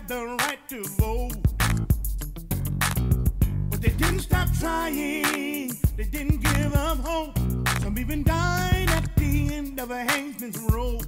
the right to vote. But they didn't stop trying, they didn't give up hope. Some even died at the end of a Hangsman's rope.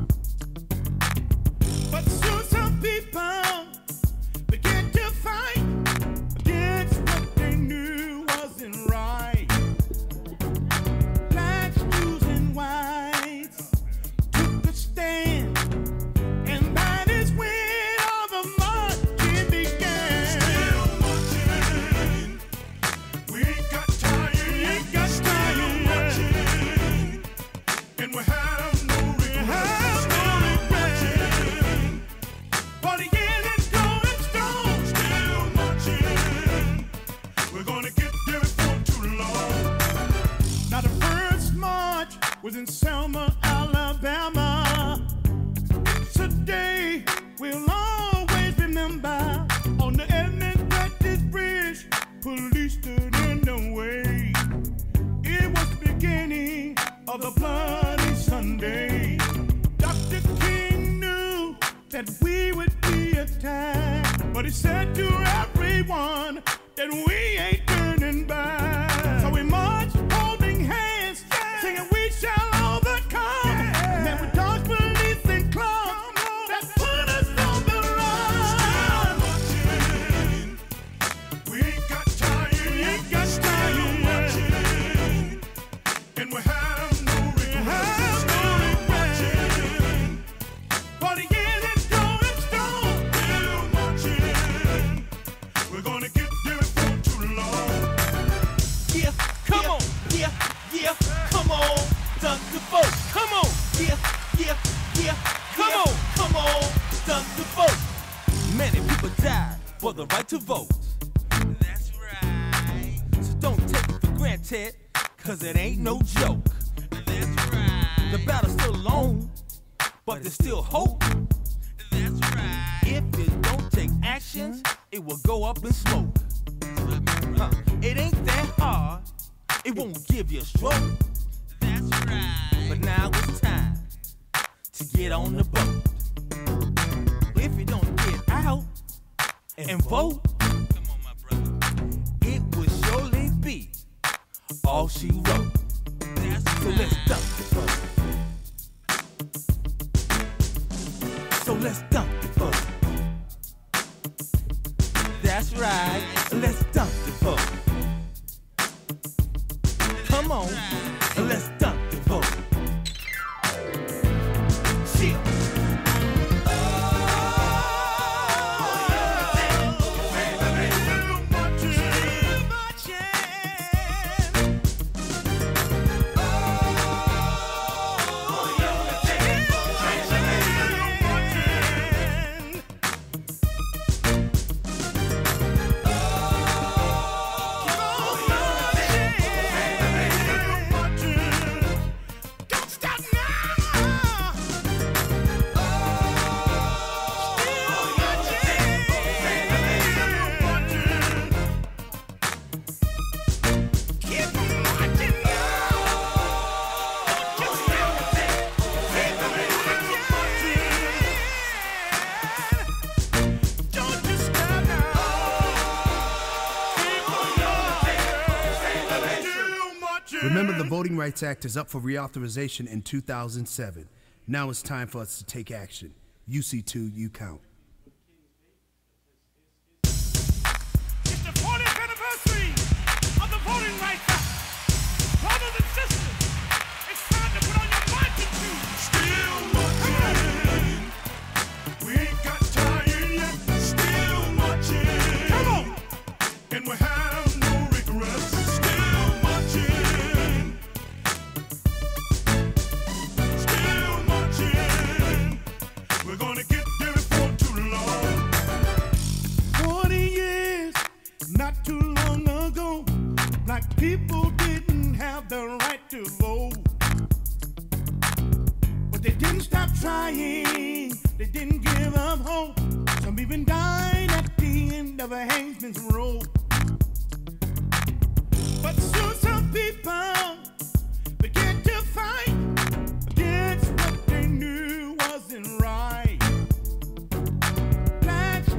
But soon some people began to fight against what they knew wasn't right. Blacks, Jews, and whites took a stand, and that is when all the marching began. Still marching, we got tired, marching, and we have no regret. Was in Selma, Alabama. Today we'll always remember on the Edmund Pettus Bridge, police stood in the way. It was the beginning of the bloody Sunday. Dr. King knew that we would be attacked, but he said to everyone that we ain't turning back. So we marched holding hands, singing we shall overcome. And then we dodged police and clubs that put us on the run. We got tired, marching, and we have no regrets. For the years it's going strong, still marching. We're gonna get there before too long. Yeah, come on, yeah, come on, done the vote. Come on, yeah, come on, done the vote. Many people died for the right to vote. That's right. So don't take it for granted, cause it ain't no joke. That's right. The battle's still long, but there's still hope. That's right. If it don't take actions, it will go up in smoke. It ain't that hard, it won't give you a stroke. That's right. But now it's time to get on the boat. If you don't get out and vote, come on, my brother, it will surely be all she wrote. That's so right. Let's dump the vote. So let's dump the vote. That's right. Let's dump the vote. Come on, let's dump the vote. Chill. Remember, the Voting Rights Act is up for reauthorization in 2007. Now it's time for us to take action. UC2, you count. It's the 40th anniversary of the Voting Rights Act. Brothers and sisters, it's time to put on your marching shoes. Still marching. We ain't got tired yet. Still marching. Come on. And we have no regrets. Still marching. Still marching. We're gonna get there before too long. 40 years, not too long ago, black people didn't have the right to vote. But they didn't stop trying, they didn't give up hope. Some even died at the end of a Hangsman's rope. But soon some people began to fight against what they knew wasn't right. Blacks,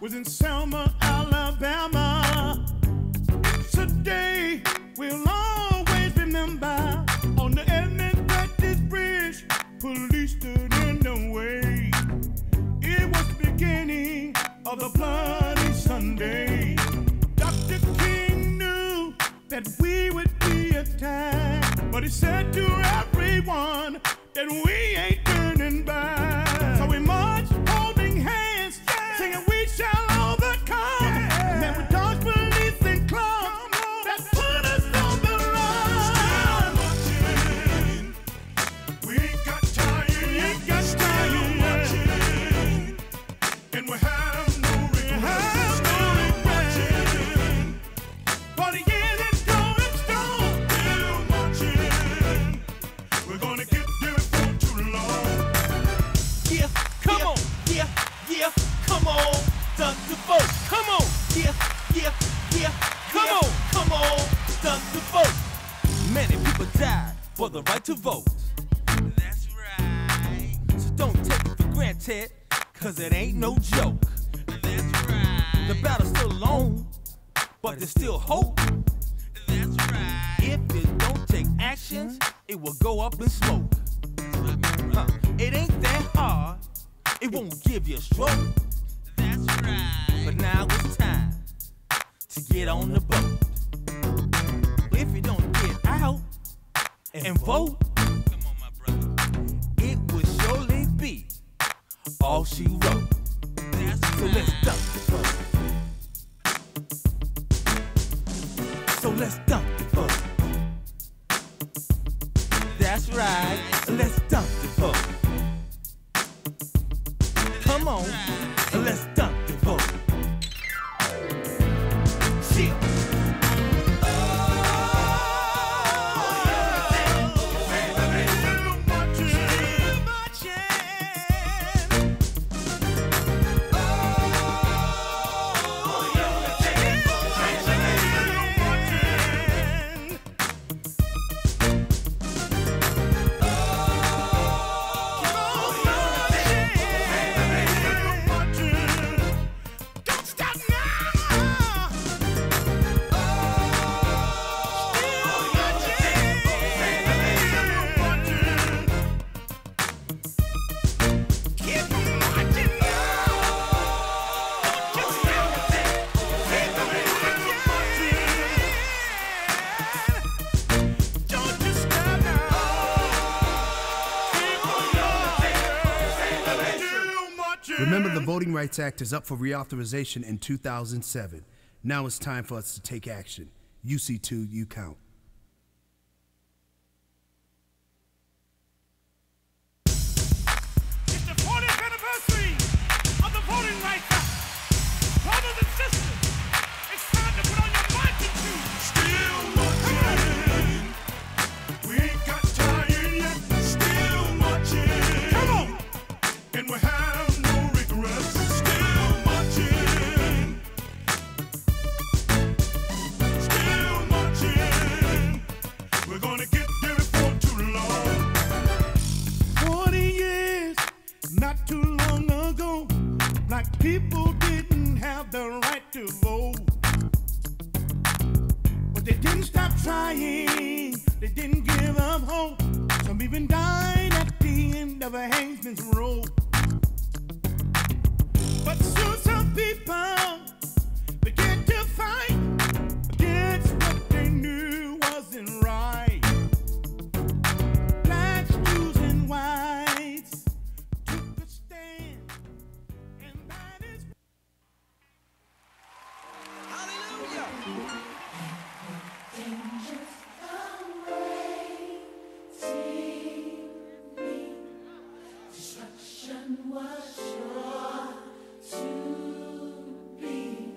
was in Selma, Alabama. It's a day we'll always remember. On the Edmund Pettus Bridge, police stood in the way. It was the beginning of the bloody Sunday. Dr. King knew that we would be attacked, but he said to everyone that we ain't turning back. So we marched holding hands, singing we shall overcome. And then we dodged police and clubs that put us on the run. We ain't got tired, and we have no regrets. For the years that's going strong, still marching. We're gonna get there for too long. Yeah, come on. Yeah, come on. Done to vote. Come on. Yeah, come on. Done to vote. Many people died for the right to vote. That's right. So don't take it for granted, cause it ain't no joke. That's right. The battle's still long, but there's still hope. That's right. If it don't take actions, it will go up in smoke. It ain't that hard, it won't give you a stroke. That's right. But now it's time to get on the boat. If you don't get out and vote, come on, my brother, it will surely be all she wrote. So let's dump the vote. So let's dump the vote. That's right, let's dump the vote. Come on, let's dump the vote. Chill. Remember, the Voting Rights Act is up for reauthorization in 2007. Now it's time for us to take action. UC2, you count. It's the 40th anniversary of the Voting Rights Act. Brothers and sisters, it's time to put on your marching shoes. Still marching. We ain't got tired yet. Still marching. Come on. And we have no regrets. Still marching. Still marching. We're gonna get there before too long. 40 years, not too long ago, black people didn't have the right to vote. But they didn't stop trying, they didn't give up hope. Some even died at the end of a Hangsman's rope. But soon some people began to fight against what they knew wasn't right. Blacks, Jews, and whites took a stand, and that is was sure to be.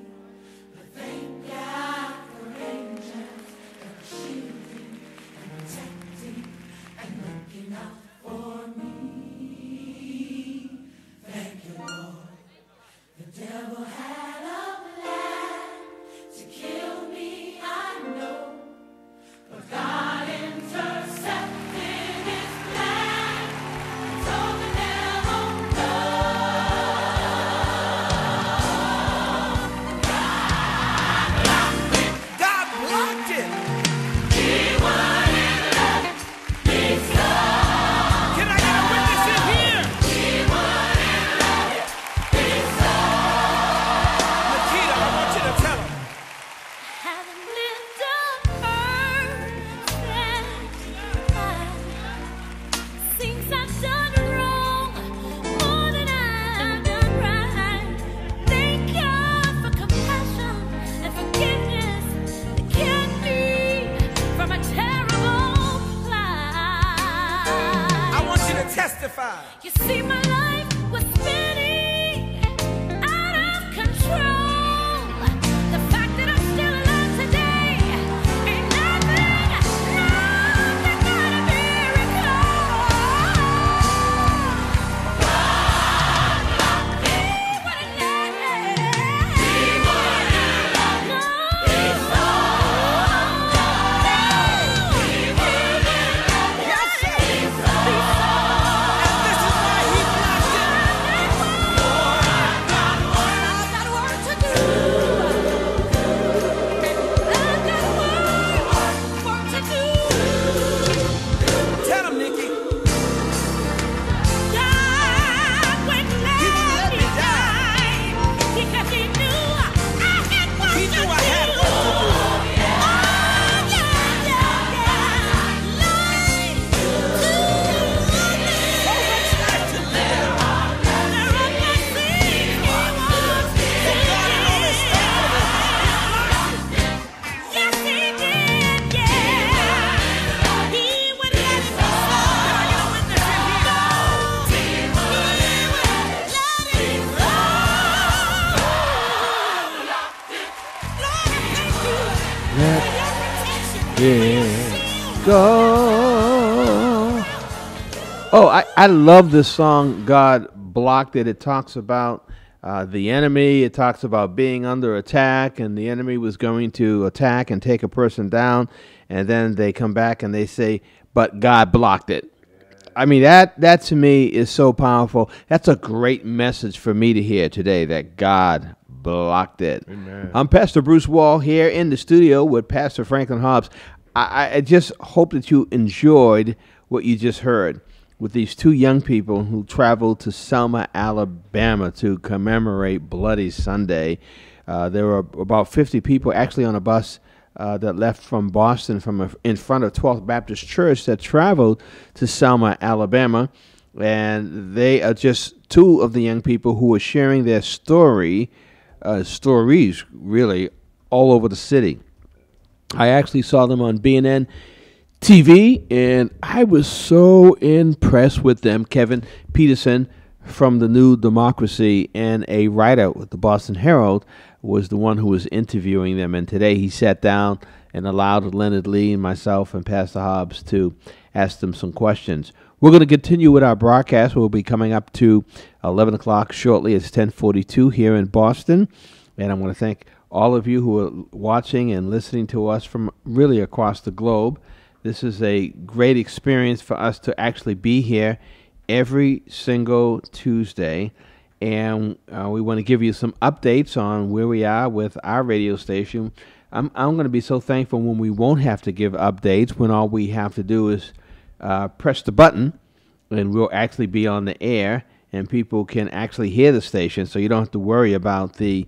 Oh, I love this song, God Blocked It. It talks about the enemy. It talks about being under attack, and the enemy was going to attack and take a person down, and then they come back and they say, but God blocked it. I mean, that to me is so powerful. That's a great message for me to hear today, that God blocked it. Amen. I'm Pastor Bruce Wall here in the studio with Pastor Franklin Hobbs. I just hope that you enjoyed what you just heard with these two young people who traveled to Selma, Alabama to commemorate Bloody Sunday. There were about 50 people actually on a bus that left from Boston in front of 12th Baptist Church that traveled to Selma, Alabama. And they are just two of the young people who were sharing their stories really all over the city. I actually saw them on BNN TV, and I was so impressed with them. Kevin Peterson from the New Democracy and a writer with the Boston Herald was the one who was interviewing them. And today he sat down and allowed Leonard Lee and myself and Pastor Hobbs to ask them some questions. We're going to continue with our broadcast. We'll be coming up to 11 o'clock shortly. It's 10:42 here in Boston. And I want to thank all of you who are watching and listening to us from really across the globe. This is a great experience for us to actually be here every single Tuesday. And we want to give you some updates on where we are with our radio station. I'm going to be so thankful when we won't have to give updates, when all we have to do is press the button, and we'll actually be on the air, and people can actually hear the station, so you don't have to worry about the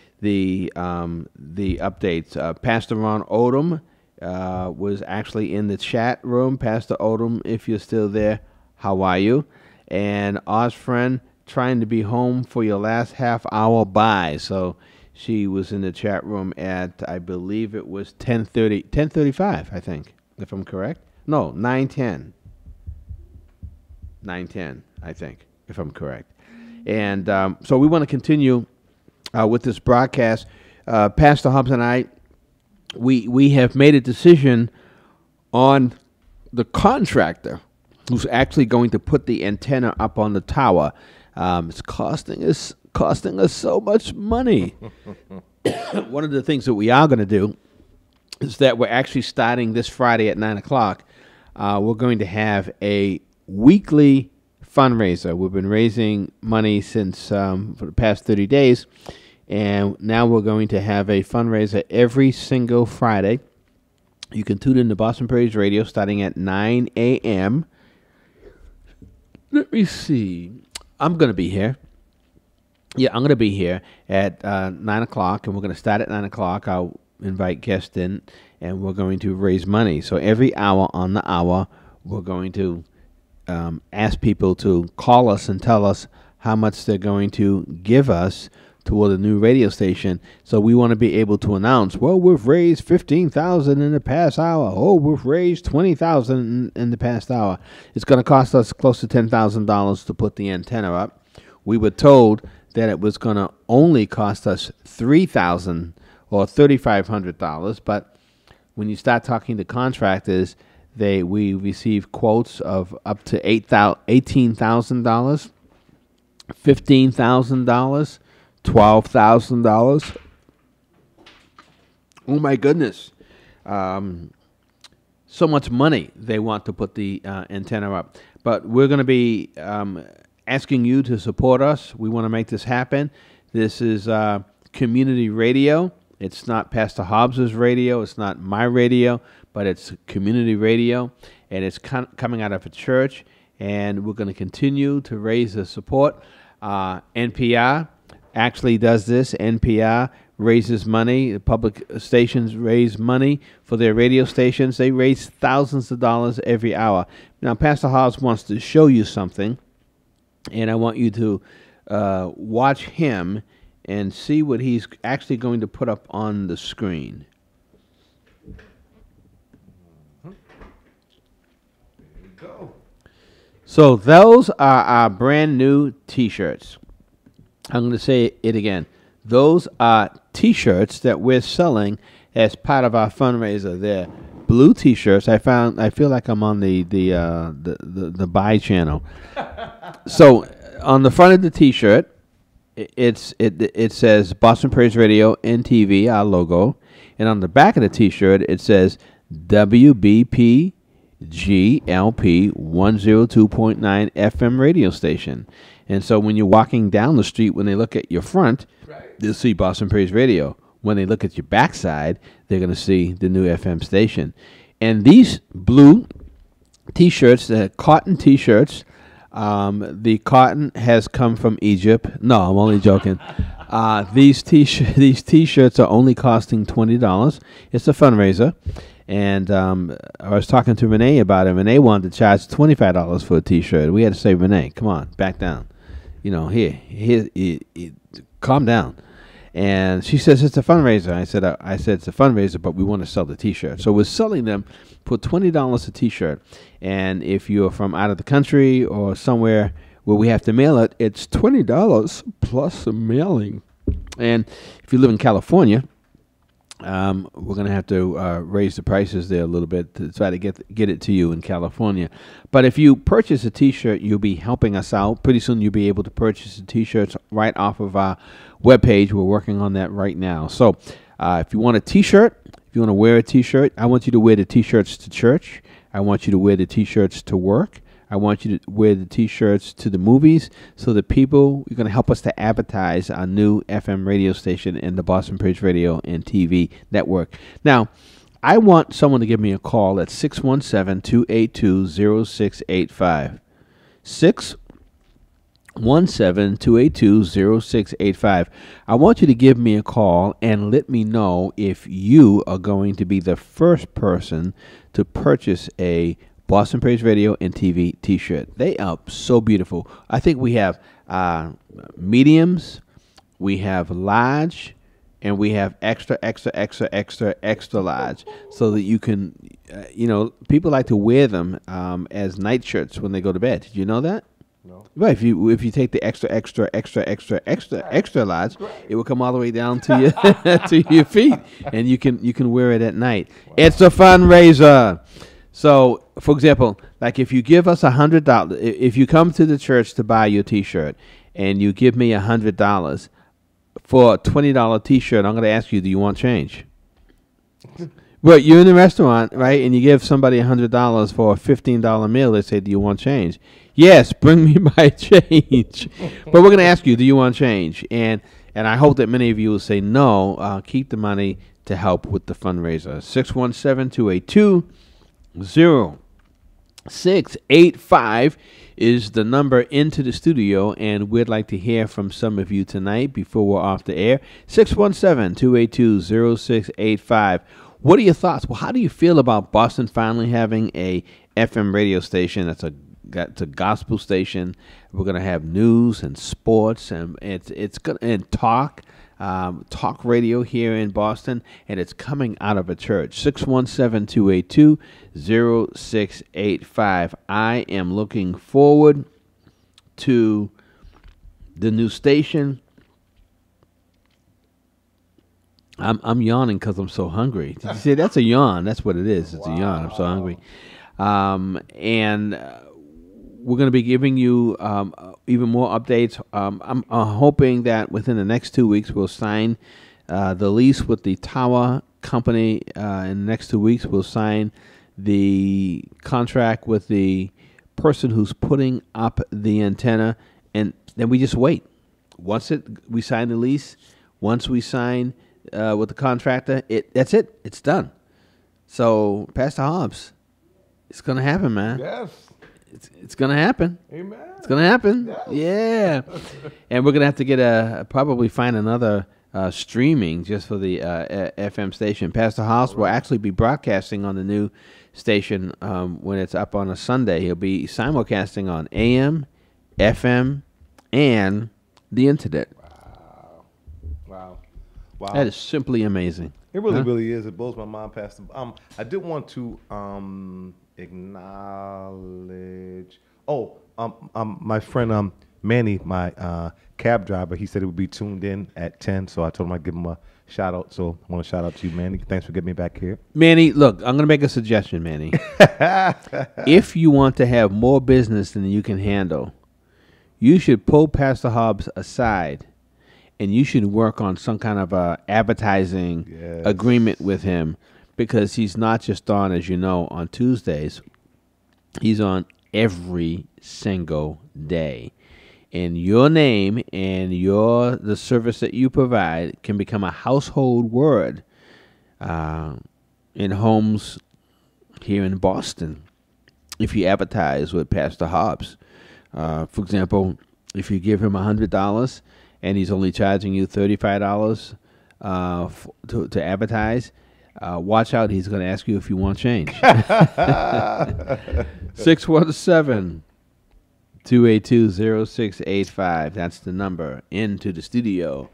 updates. Pastor Ron Odom was actually in the chat room. Pastor Odom, if you're still there, how are you? And Ozfriend, trying to be home for your last half hour. Bye. So she was in the chat room at, I believe it was 10:35, I think, if I'm correct. No, 9:10. 9:10, I think, if I'm correct. And so we want to continue with this broadcast. Pastor Hobbs and I, we have made a decision on the contractor who's actually going to put the antenna up on the tower. It's costing us so much money. One of the things that we are going to do is that we're actually starting this Friday at 9 o'clock. We're going to have a weekly fundraiser. We've been raising money since for the past 30 days, and now we're going to have a fundraiser every single Friday. You can tune in to Boston Praise Radio starting at 9 a.m. Let me see. I'm going to be here. Yeah, I'm going to be here at 9 o'clock, and we're going to start at 9 o'clock. I'll invite guests in, and we're going to raise money. So every hour on the hour, we're going to ask people to call us and tell us how much they're going to give us toward a new radio station. So we want to be able to announce, well, we've raised $15,000 in the past hour. Oh, we've raised $20,000 in the past hour. It's going to cost us close to $10,000 to put the antenna up. We were told that it was going to only cost us $3,000 or $3,500, but when you start talking to contractors, we receive quotes of up to $18,000, $15,000, $12,000. Oh my goodness! So much money they want to put the antenna up, but we're going to be asking you to support us. We want to make this happen. This is community radio. It's not Pastor Hobbs's radio. It's not my radio, but it's community radio, and it's coming out of a church, and we're going to continue to raise the support. NPR actually does this. NPR raises money. The public stations raise money for their radio stations. They raise thousands of dollars every hour. Now, Pastor Hobbs wants to show you something, and I want you to watch him and see what he's actually going to put up on the screen. There we go. So those are our brand new T-shirts. I'm going to say it again. Those are T-shirts that we're selling as part of our fundraiser. They're blue T-shirts. I feel like I'm on the buy channel. So on the front of the T-shirt, it says Boston Praise Radio NTV, our logo, and on the back of the T-shirt it says WBP GLP 102.9 FM radio station. And so when you're walking down the street, when they look at your front, they'll see Boston Praise Radio. When they look at your backside, they're going to see the new FM station. And these blue T-shirts, cotton T-shirts, the cotton has come from Egypt. No, I'm only joking. These T-shirts are only costing $20. It's a fundraiser. And I was talking to Renee about it. Renee wanted to charge $25 for a T-shirt. We had to say, Renee, come on, back down. You know, here, calm down. And she says it's a fundraiser. I said it's a fundraiser, but we want to sell the T-shirt. So we're selling them for $20 a T-shirt. And if you're from out of the country or somewhere where we have to mail it, it's $20 plus the mailing. And if you live in California, we're going to have to raise the prices there a little bit to try to get it to you in California. But if you purchase a T-shirt, you'll be helping us out. Pretty soon you'll be able to purchase the T-shirts right off of our webpage. We're working on that right now. So if you want a T-shirt, if you want to wear a T-shirt, I want you to wear the T-shirts to church. I want you to wear the T-shirts to work. I want you to wear the T-shirts to the movies so that you're going to help us to advertise our new FM radio station in the Boston Praise Radio and TV network. Now, I want someone to give me a call at 617-282-0685. 617-282-0685. I want you to give me a call and let me know if you are going to be the first person to purchase a Boston Praise Radio and TV T-shirt. They are so beautiful. I think we have mediums, we have large, and we have extra large, so that you can, people like to wear them as night shirts when they go to bed. Did you know that? No. Right. If you take the extra large, it will come all the way down to your to your feet, and you can wear it at night. Wow. It's a fundraiser. So, for example, like if you give us $100, if you come to the church to buy your T-shirt and you give me $100 for a $20 T-shirt, I'm going to ask you, do you want change? Well, you're in the restaurant, right, and you give somebody $100 for a $15 meal. They say, do you want change? Yes, bring me my change. But we're going to ask you, do you want change? And I hope that many of you will say no. Keep the money to help with the fundraiser. 617-282-0685 is the number into the studio, and we'd like to hear from some of you tonight before we're off the air. 617-282-0685. What are your thoughts? Well, how do you feel about Boston finally having a FM radio station that's a gospel station? We're going to have news and sports, and it's going and talk radio here in Boston, and it's coming out of a church. 617-282-0685. I am looking forward to the new station. I'm yawning because I'm so hungry. Did you say that's a yawn? That's what it is. It's a yawn. I'm so hungry. And we're going to be giving you even more updates. I'm hoping that within the next 2 weeks we'll sign the lease with the tower company. In the next 2 weeks we'll sign the contract with the person who's putting up the antenna, and then we just wait. Once we sign the lease, once we sign with the contractor, that's it. It's done. So, Pastor Hobbs, it's going to happen, man. Yes. It's going to happen. Amen. It's going to happen. Yes. Yeah. And we're going to have to get probably find another streaming just for the FM station. Pastor Hobbs will actually be broadcasting on the new station when it's up on a Sunday. He'll be simulcasting on AM, FM, and the internet. Wow. That is simply amazing. It really, really is. It blows my mind, Pastor. I did want to acknowledge. My friend Manny, my cab driver, he said he would be tuned in at 10, so I told him I'd give him a shout out. So I want to shout out to you, Manny. Thanks for getting me back here. Manny, look, I'm going to make a suggestion, Manny. If you want to have more business than you can handle, you should pull Pastor Hobbs aside, and you should work on some kind of a advertising agreement with him, because he's not just on, as you know, on Tuesdays. He's on every single day. And your name and the service that you provide can become a household word in homes here in Boston if you advertise with Pastor Hobbs. For example, if you give him $100 and he's only charging you $35 to advertise, watch out, he's going to ask you if you want change. 617-282-0685. That's the number. Into the studio.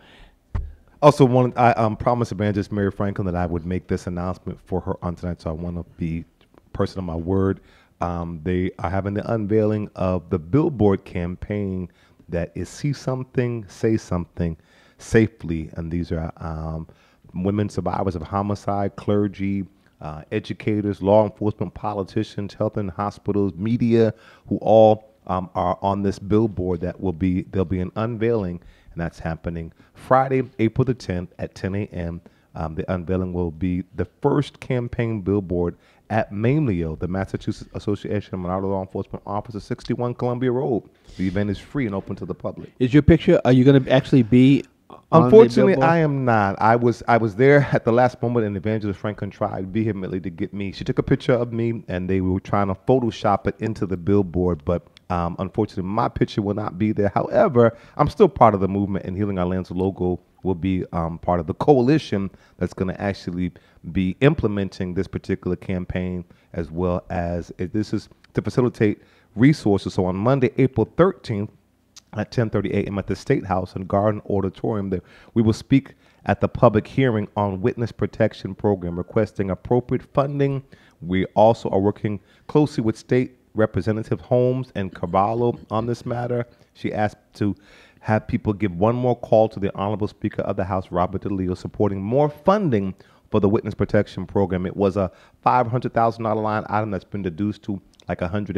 Also, I promised Evangelist Mary Franklin that I would make this announcement for her on tonight, so I want to be person of my word. They are having the unveiling of the Billboard campaign that is See Something, Say Something Safely. And these are women survivors of homicide, clergy, educators, law enforcement, politicians, health and hospitals, media, who all are on this billboard there'll be an unveiling, and that's happening Friday, April the 10th at 10 a.m. The unveiling will be the first campaign billboard at MAMLEO, the Massachusetts Association of Minority Law Enforcement Officers, 61 Columbia Road. The event is free and open to the public. Is your picture, are you going to actually be Unfortunately, I am not. I was there at the last moment, and Evangelist Franklin tried vehemently to get me. She took a picture of me, and they were trying to Photoshop it into the billboard, but unfortunately, my picture will not be there. However, I'm still part of the movement, and Healing Our Land's logo will be part of the coalition that's going to actually be implementing this particular campaign, as well as this is to facilitate resources. So on Monday, April 13th, at 10:30 a.m. at the State House and Garden Auditorium, we will speak at the public hearing on Witness Protection Program, requesting appropriate funding. We also are working closely with State Representative Holmes and Cavallo on this matter. She asked to have people give one more call to the Honorable Speaker of the House, Robert DeLeo, supporting more funding for the Witness Protection Program. It was a $500,000 line item that's been reduced to like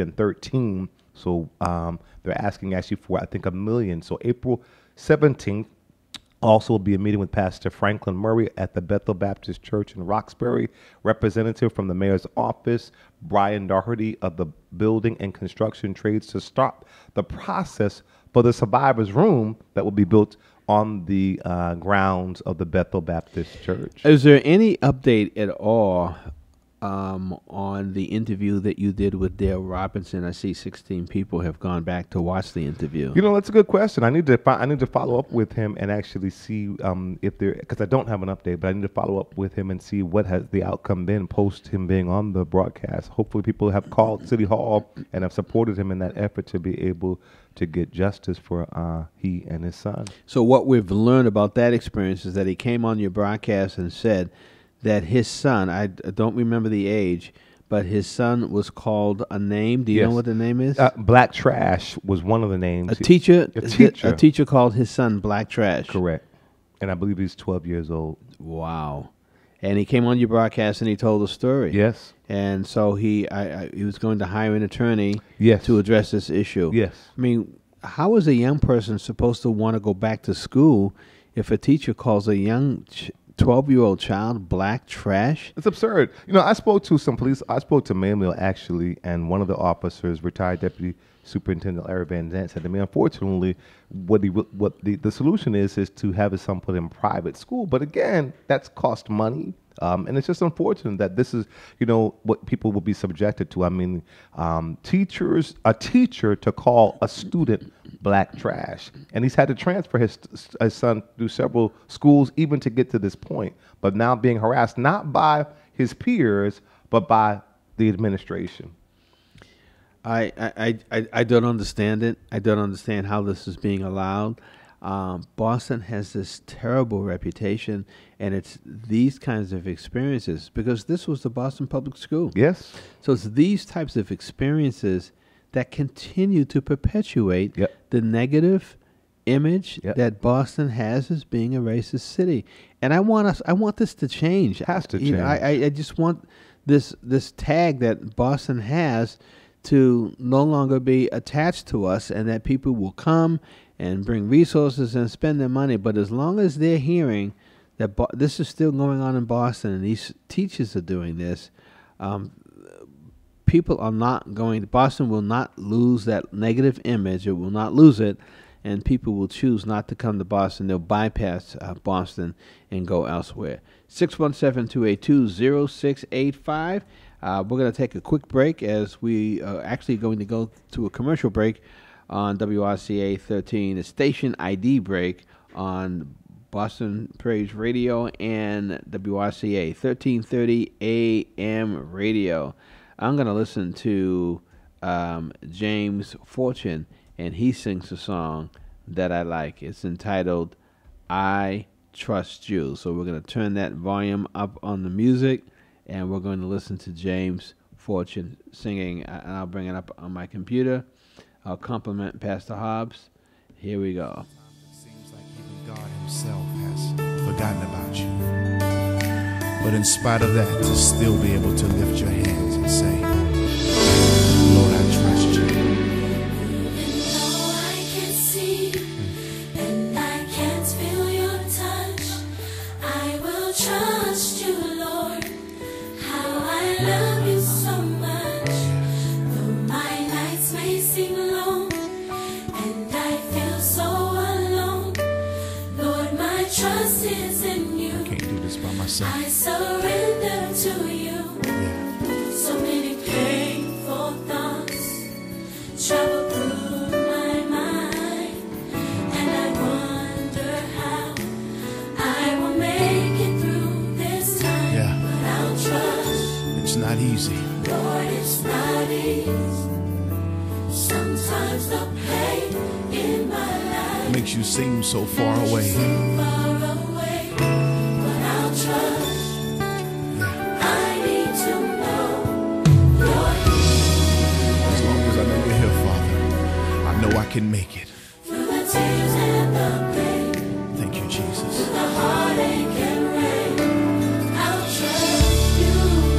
113. So they're asking actually for, I think, $1 million. So April 17th also will be a meeting with Pastor Franklin Murray at the Bethel Baptist Church in Roxbury, representative from the mayor's office, Brian Doherty of the Building and Construction Trades, to start the process for the survivors' room that will be built on the grounds of the Bethel Baptist Church. Is there any update at all on the interview that you did with Dale Robinson? I see 16 people have gone back to watch the interview. You know, that's a good question. I need to follow up with him and actually see if there, because I don't have an update, but I need to follow up with him and see what has the outcome been post him being on the broadcast. Hopefully people have called City Hall and have supported him in that effort to be able to get justice for he and his son. So what we've learned about that experience is that he came on your broadcast and said that his son, I don't remember the age, but his son was called a name. Do you know what the name is? Black Trash was one of the names. A teacher called his son Black Trash. Correct. And I believe he's 12 years old. Wow. And he came on your broadcast and he told the story. Yes. And so he was going to hire an attorney to address this issue. Yes. I mean, how is a young person supposed to want to go back to school if a teacher calls a young 12-year-old child black trash? It's absurd. You know, I spoke to some police. I spoke to MAMLEO actually, and one of the officers, retired Deputy Superintendent Larry Van Zant, said to me, unfortunately, what the solution is to have his son put in private school. But again, that's cost money. And it's just unfortunate that this is, you know, what people will be subjected to. I mean, a teacher to call a student black trash. And he's had to transfer his son through several schools even to get to this point. But now being harassed not by his peers, but by the administration. I don't understand it. I don't understand how this is being allowed. Boston has this terrible reputation, and it's these kinds of experiences, because this was the Boston Public School. Yes. So it's these types of experiences that continue to perpetuate the negative image that Boston has as being a racist city. And I want this to change. It has to change. I just want this tag that Boston has to no longer be attached to us, and that people will come and bring resources and spend their money. But as long as they're hearing that this is still going on in Boston and these teachers are doing this, people are not going. Boston will not lose that negative image. It will not lose it, and people will choose not to come to Boston. They'll bypass Boston and go elsewhere. 617-282-0685. We're going to take a quick break as we are actually going to go to a commercial break on WRCA 13, a station ID break on Boston Praise Radio and WRCA 1330 AM radio. I'm going to listen to James Fortune, and he sings a song that I like. It's entitled I Trust You. So we're going to turn that volume up on the music, and we're going to listen to James Fortune singing, and I'll bring it up on my computer. I'll compliment Pastor Hobbs. Here we go. It seems like even God himself has forgotten about you. But in spite of that, to still be able to lift your hands and say, Lord, I trust you. Even though I can't see and I can't feel your touch, I will trust you, Lord. How I love you so much. Though my nights may seem long and I feel so alone, Lord, my trust is in you. I can't do this by myself. I surrender to you. So many painful thoughts travel through my mind, and I wonder how I will make it through this time. Yeah. But I'll trust, It's not easy. Lord, it's not easy. Sometimes the pain in my life Makes you seem so far away. so far away, but I'll trust. Yeah. I need to know you're As long as I know you're here, Father, I know I can make it. through the tears and the pain, Thank you, Jesus. the heartache and rain. I'll trust you.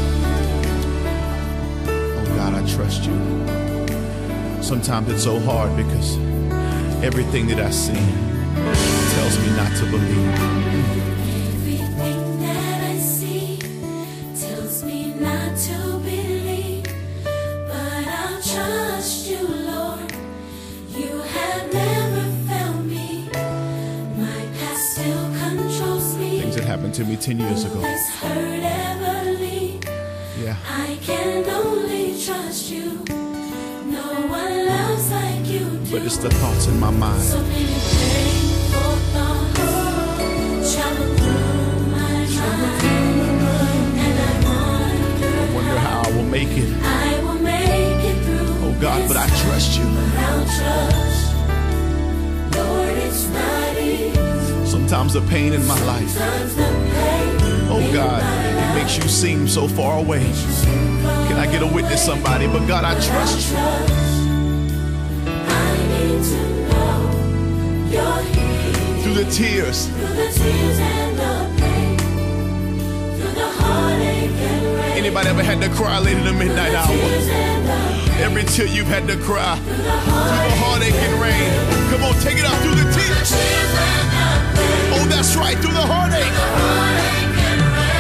Oh God, I trust you. Sometimes it's so hard because everything that I see tells me not to believe. Everything that I see tells me not to believe, but I'll trust you, Lord. You have never failed me. My past still controls me. Things that happened to me 10 years ago. This hurt ever leave. Yeah. I can only trust you. No one loves like you do. But it's the thoughts in my mind. So many painful thoughts travel through my mind, and I Wonder how I will make it. I will make it through. Oh God, but I trust you. I'll trust. Lord, it's not easy. Sometimes the pain in my life, Sometimes the pain oh in God, my it life makes you seem so far away. Can I get a witness, somebody? But God, I trust you. I need to know you're here. Through the tears, Through the tears and the pain, through the heartache and rain. anybody ever had to cry late in the midnight Tears hour? and the pain, Every tear you've had to cry, through the through the heartache and rain. Come on, take it out through the tears. tears and the pain, Oh, that's right, through the heartache. heartache and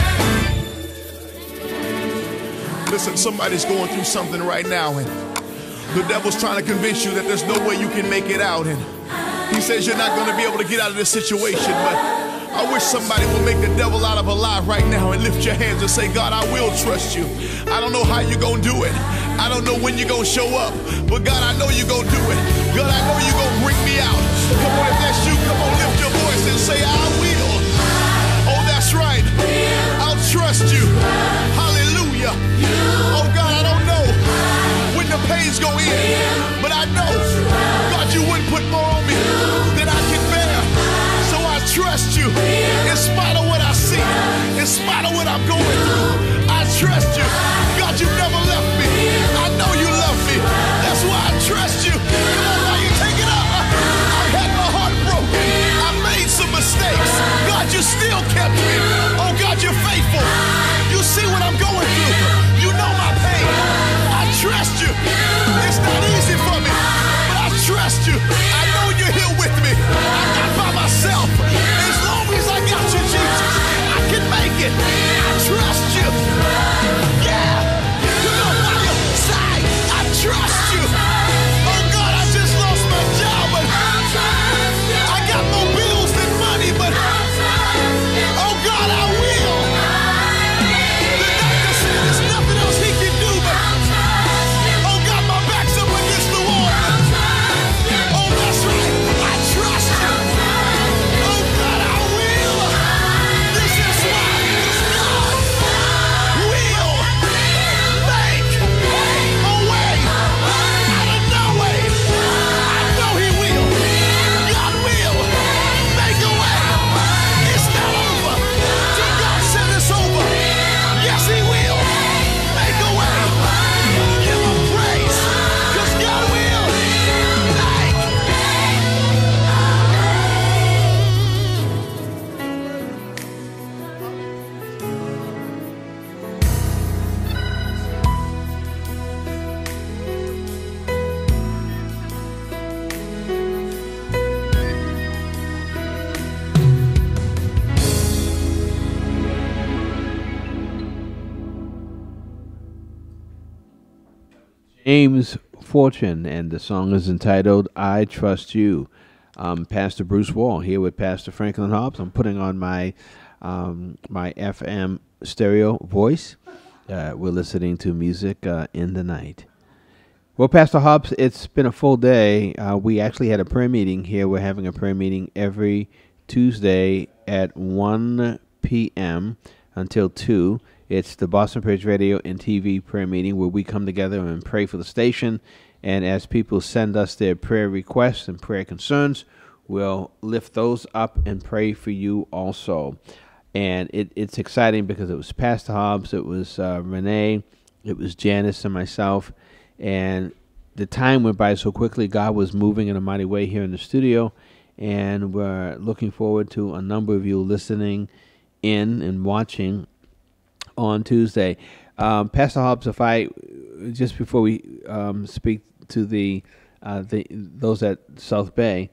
Listen, somebody's going through something right now, and the devil's trying to convince you that there's no way you can make it out, and he says you're not going to be able to get out of this situation. But I wish somebody would make the devil out of a lie right now and lift your hands and say, God, I will trust you. I don't know how you're going to do it. I don't know when you're going to show up, but God, I know you're going to do it. God, I know you're going to bring me out. Come on, if that's you, come on, lift your voice and say, I will. Oh, that's right. I'll trust you. Hallelujah. Oh, God, I don't know when the pains go in, but I know, God, you wouldn't put more on me than I can bear. So I trust you in spite of what I see, in spite of what I'm going through. I trust you. God, you never left me. I know you love me. That's why I still kept me. Oh God, you're faithful. You see what I'm going through. You know my pain. I trust you. It's not easy for me, but I trust you. I know you're here with me. I'm not by myself. As long as I got you, Jesus, I can make it. I trust you. Yeah. Come on, by your side. I trust you. Oh God, I just lost my job, but I got more bills than money, but oh God, I will. The doctor said there's nothing else he can do, but oh God, my back's up against the wall. Oh, that's right. I trust you. Oh God, I will. This is why God will make a way out of no way. I know He will. God will make a way. It's not over till God said it's over. Yes, He will make a way. Give Him praise, 'cause God will make. James Fortune, and the song is entitled "I Trust You." Pastor Bruce Wall here with Pastor Franklin Hobbs. I'm putting on my my FM stereo voice. We're listening to music in the night. Well, Pastor Hobbs, it's been a full day. We actually had a prayer meeting here. We're having a prayer meeting every Tuesday at 1 p.m. until 2. It's the Boston Praise Radio and TV prayer meeting where we come together and pray for the station. And as people send us their prayer requests and prayer concerns, we'll lift those up and pray for you also. And it's exciting because it was Pastor Hobbs, it was Renee, it was Janice and myself. And the time went by so quickly. God was moving in a mighty way here in the studio. And we're looking forward to a number of you listening in and watching on Tuesday. Pastor Hobbs, if I, just before we speak to those at South Bay,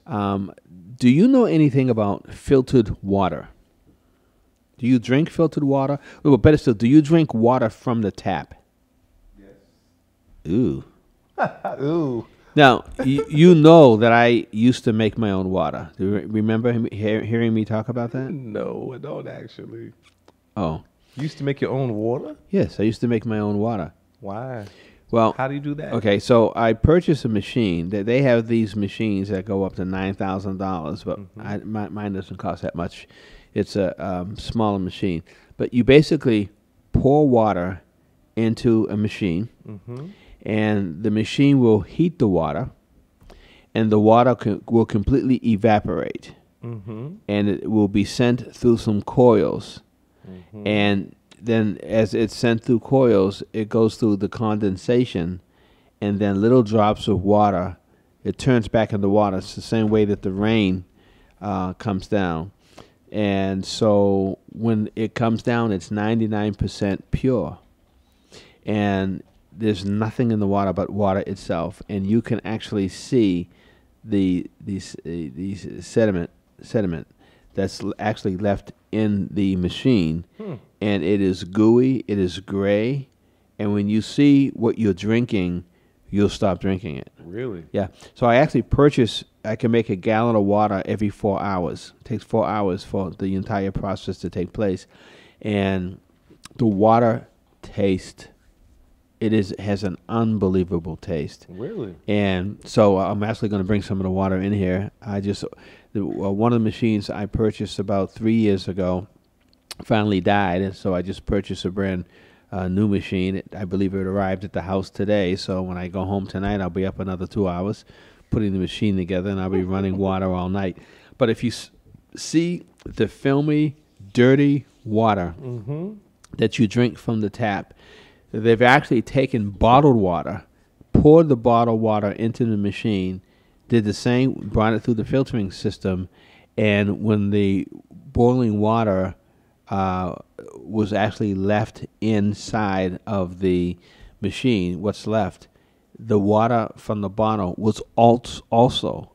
do you know anything about filtered water? Do you drink filtered water? Or better still, do you drink water from the tap? Yes. Ooh. Ooh. Now, you know that I used to make my own water. Do you remember hearing me talk about that? No, I don't actually. Oh. You used to make your own water? Yes, I used to make my own water. Why? Well, how do you do that? Okay, so I purchased a machine. They have these machines that go up to $9,000, but mine doesn't cost that much. It's a smaller machine. But you basically pour water into a machine, and the machine will heat the water, and the water will completely evaporate, and it will be sent through some coils. And then as it's sent through coils, it goes through the condensation, and then little drops of water, it turns back into water. It's the same way that the rain comes down. And so when it comes down, it's 99% pure. And there's nothing in the water but water itself. And you can actually see the sediment that's actually left in the machine, and it is gooey, it is gray, and when you see what you're drinking, you'll stop drinking it. Really? Yeah. So I can make a gallon of water every 4 hours. It takes 4 hours for the entire process to take place, and the water taste, has an unbelievable taste. Really? And so I'm actually going to bring some of the water in here. One of the machines I purchased about 3 years ago finally died, and so I just purchased a brand new machine. I believe it arrived at the house today, so when I go home tonight, I'll be up another 2 hours putting the machine together, and I'll be running water all night. But if you see the filmy, dirty water that you drink from the tap, they've actually taken bottled water, poured the bottled water into the machine, did the same, brought it through the filtering system, and when the boiling water was actually left inside of the machine, what's left, the water from the bottle was also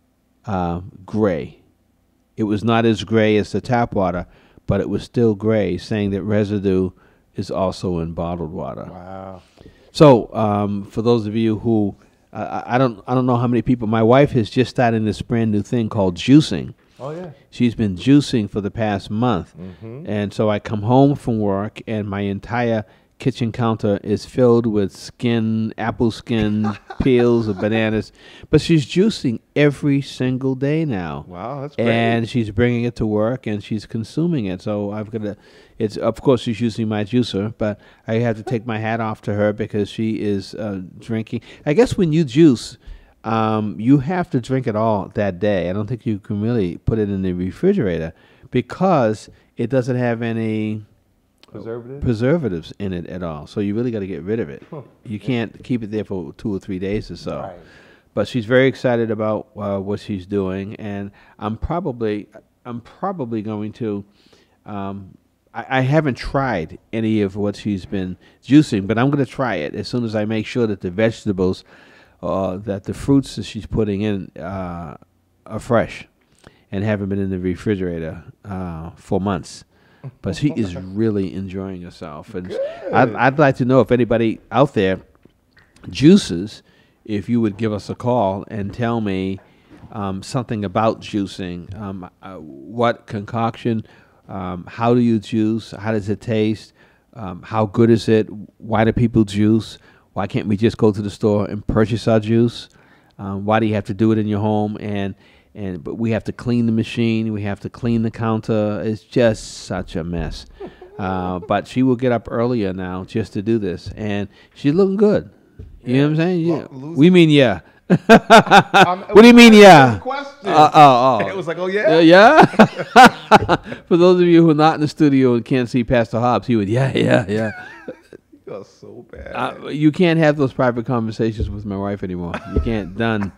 gray. It was not as gray as the tap water, but it was still gray, saying that residue is also in bottled water. Wow. So for those of you who, I don't know how many people, my wife has just started this brand new thing called juicing. Oh, yeah. She's been juicing for the past month. And so I come home from work and my entire kitchen counter is filled with apple skin, peels of bananas. But she's juicing every single day now. Wow, that's great. And she's bringing it to work and she's consuming it. So I've got to, of course she's using my juicer, but I have to take my hat off to her because she is drinking. I guess when you juice, you have to drink it all that day. I don't think you can really put it in the refrigerator because it doesn't have any preservatives in it at all. So you really got to get rid of it. You can't keep it there for 2 or 3 days or so. Right. But she's very excited about what she's doing, and I'm probably going to. I haven't tried any of what she's been juicing, but I'm going to try it as soon as I make sure that the vegetables, that the fruits that she's putting in are fresh, and haven't been in the refrigerator for months. But she is really enjoying herself, and I'd like to know if anybody out there juices, if you would give us a call and tell me something about juicing. What concoction? How do you juice? How does it taste? How good is it? Why do people juice? Why can't we just go to the store and purchase our juice? Why do you have to do it in your home? But we have to clean the machine. We have to clean the counter. It's just such a mess. But she will get up earlier now just to do this, and she's looking good. You know what I'm saying? Yeah. We mean yeah. What do you mean yeah? It was like, oh yeah? Yeah? For those of you who are not in the studio and can't see Pastor Hobbs, he would, yeah. You're so bad. You can't have those private conversations with my wife anymore. You can't. Done.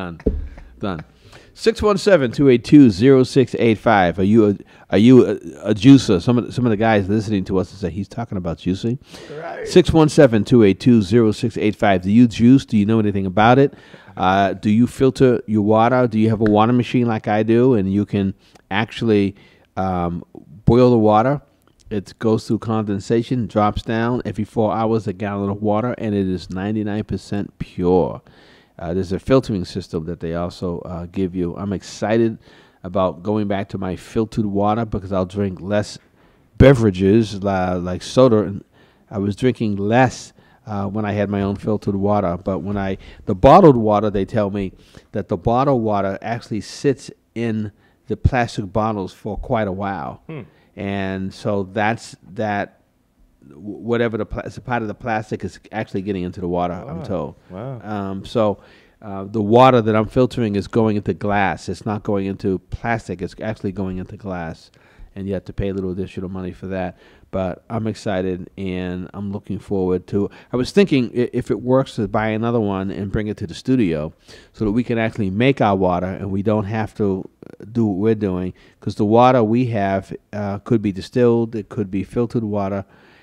617-282-0685. Are you a juicer? Some of the guys listening to us say he's talking about juicing. Right. 617-282-0685. Do you juice? Do you know anything about it? Do you filter your water? Do you have a water machine like I do, and you can actually boil the water? It goes through condensation, drops down every 4 hours a gallon of water, and it is 99% pure. There's a filtering system that they also give you. I'm excited about going back to my filtered water because I'll drink less beverages like soda. And I was drinking less when I had my own filtered water. But the bottled water, they tell me that the bottled water actually sits in the plastic bottles for quite a while. And so that's whatever it's a part of the plastic is actually getting into the water, I'm told. Wow. So the water that I'm filtering is going into glass. It's not going into plastic. It's actually going into glass. And you have to pay a little additional money for that. But I'm excited, and I'm looking forward to. I was thinking if it works to buy another one and bring it to the studio so that we can actually make our water and we don't have to do what we're doing. Because the water we have could be distilled. It could be filtered water.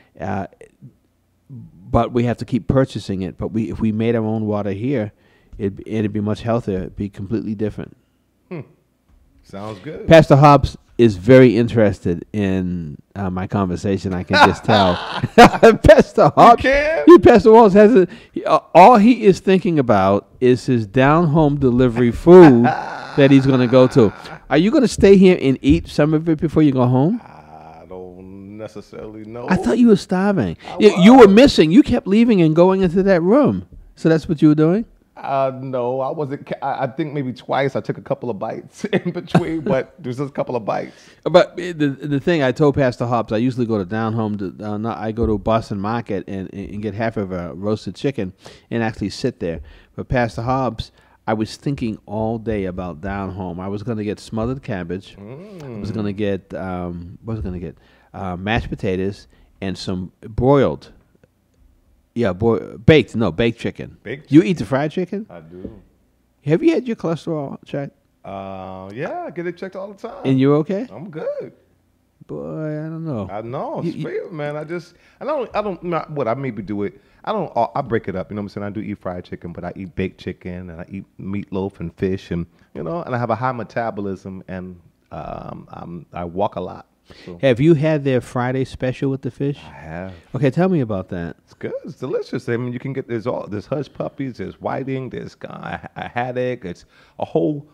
But we have to keep purchasing it. But if we made our own water here, it'd be much healthier. It'd be completely different. Sounds good. Pastor Hobbs is very interested in my conversation. I can just tell. Pastor Hobbs, Pastor Hobbs has all he is thinking about is his down-home delivery food that he's going to go to. Are you going to stay here and eat some of it before you go home? I don't necessarily know. I thought you were starving. You were missing. You kept leaving and going into that room. So that's what you were doing? No, I wasn't. I think maybe twice I took a couple of bites in between, but there's just a couple of bites. But the thing I told Pastor Hobbs, I usually go to down home. I go to Boston Market and get half of a roasted chicken and actually sit there. But Pastor Hobbs, I was thinking all day about down home. I was going to get smothered cabbage. I was going to get mashed potatoes and some broiled. Yeah, baked chicken. Baked You eat the fried chicken? I do. Have you had your cholesterol checked? Yeah, I get it checked all the time. And you're okay? I'm good. Boy, I don't know. I know, straight, man. I don't, not what I maybe do it. I break it up. You know what I'm saying? I do eat fried chicken, but I eat baked chicken and I eat meatloaf and fish and, and I have a high metabolism and I walk a lot. So. Have you had their Friday special with the fish? I have. Okay, tell me about that. It's good. It's delicious. I mean, you can get, there's hush puppies, there's whiting, there's a haddock. It's a whole,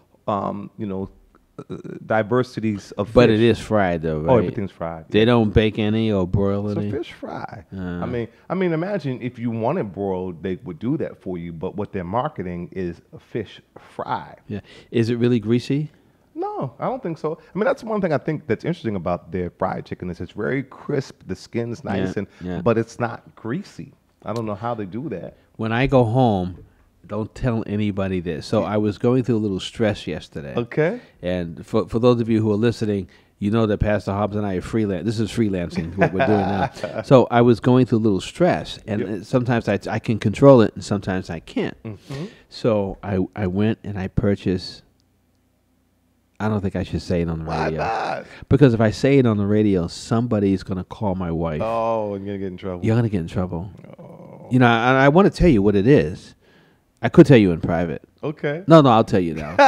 diversities of fish. But it is fried though, right? Oh, everything's fried. They don't bake any or broil any? It's a fish fry. I mean, imagine if you wanted broiled, they would do that for you. But what they're marketing is a fish fry. Yeah. Is it really greasy? No, I don't think so. I mean, that's one thing I think that's interesting about their fried chicken is it's very crisp. The skin's nice, but it's not greasy. I don't know how they do that. When I go home, don't tell anybody this. So I was going through a little stress yesterday. Okay. And for those of you who are listening, you know that Pastor Hobbs and I are freelance. This is freelancing, what we're doing now. So I was going through a little stress, and sometimes I can control it, and sometimes I can't. Mm-hmm. So I went and I purchased. I don't think I should say it on the radio. Why not? Because if I say it on the radio, somebody's going to call my wife. Oh, and you're going to get in trouble. You're going to get in trouble. Oh. I want to tell you what it is. I could tell you in private. Okay. No, I'll tell you now.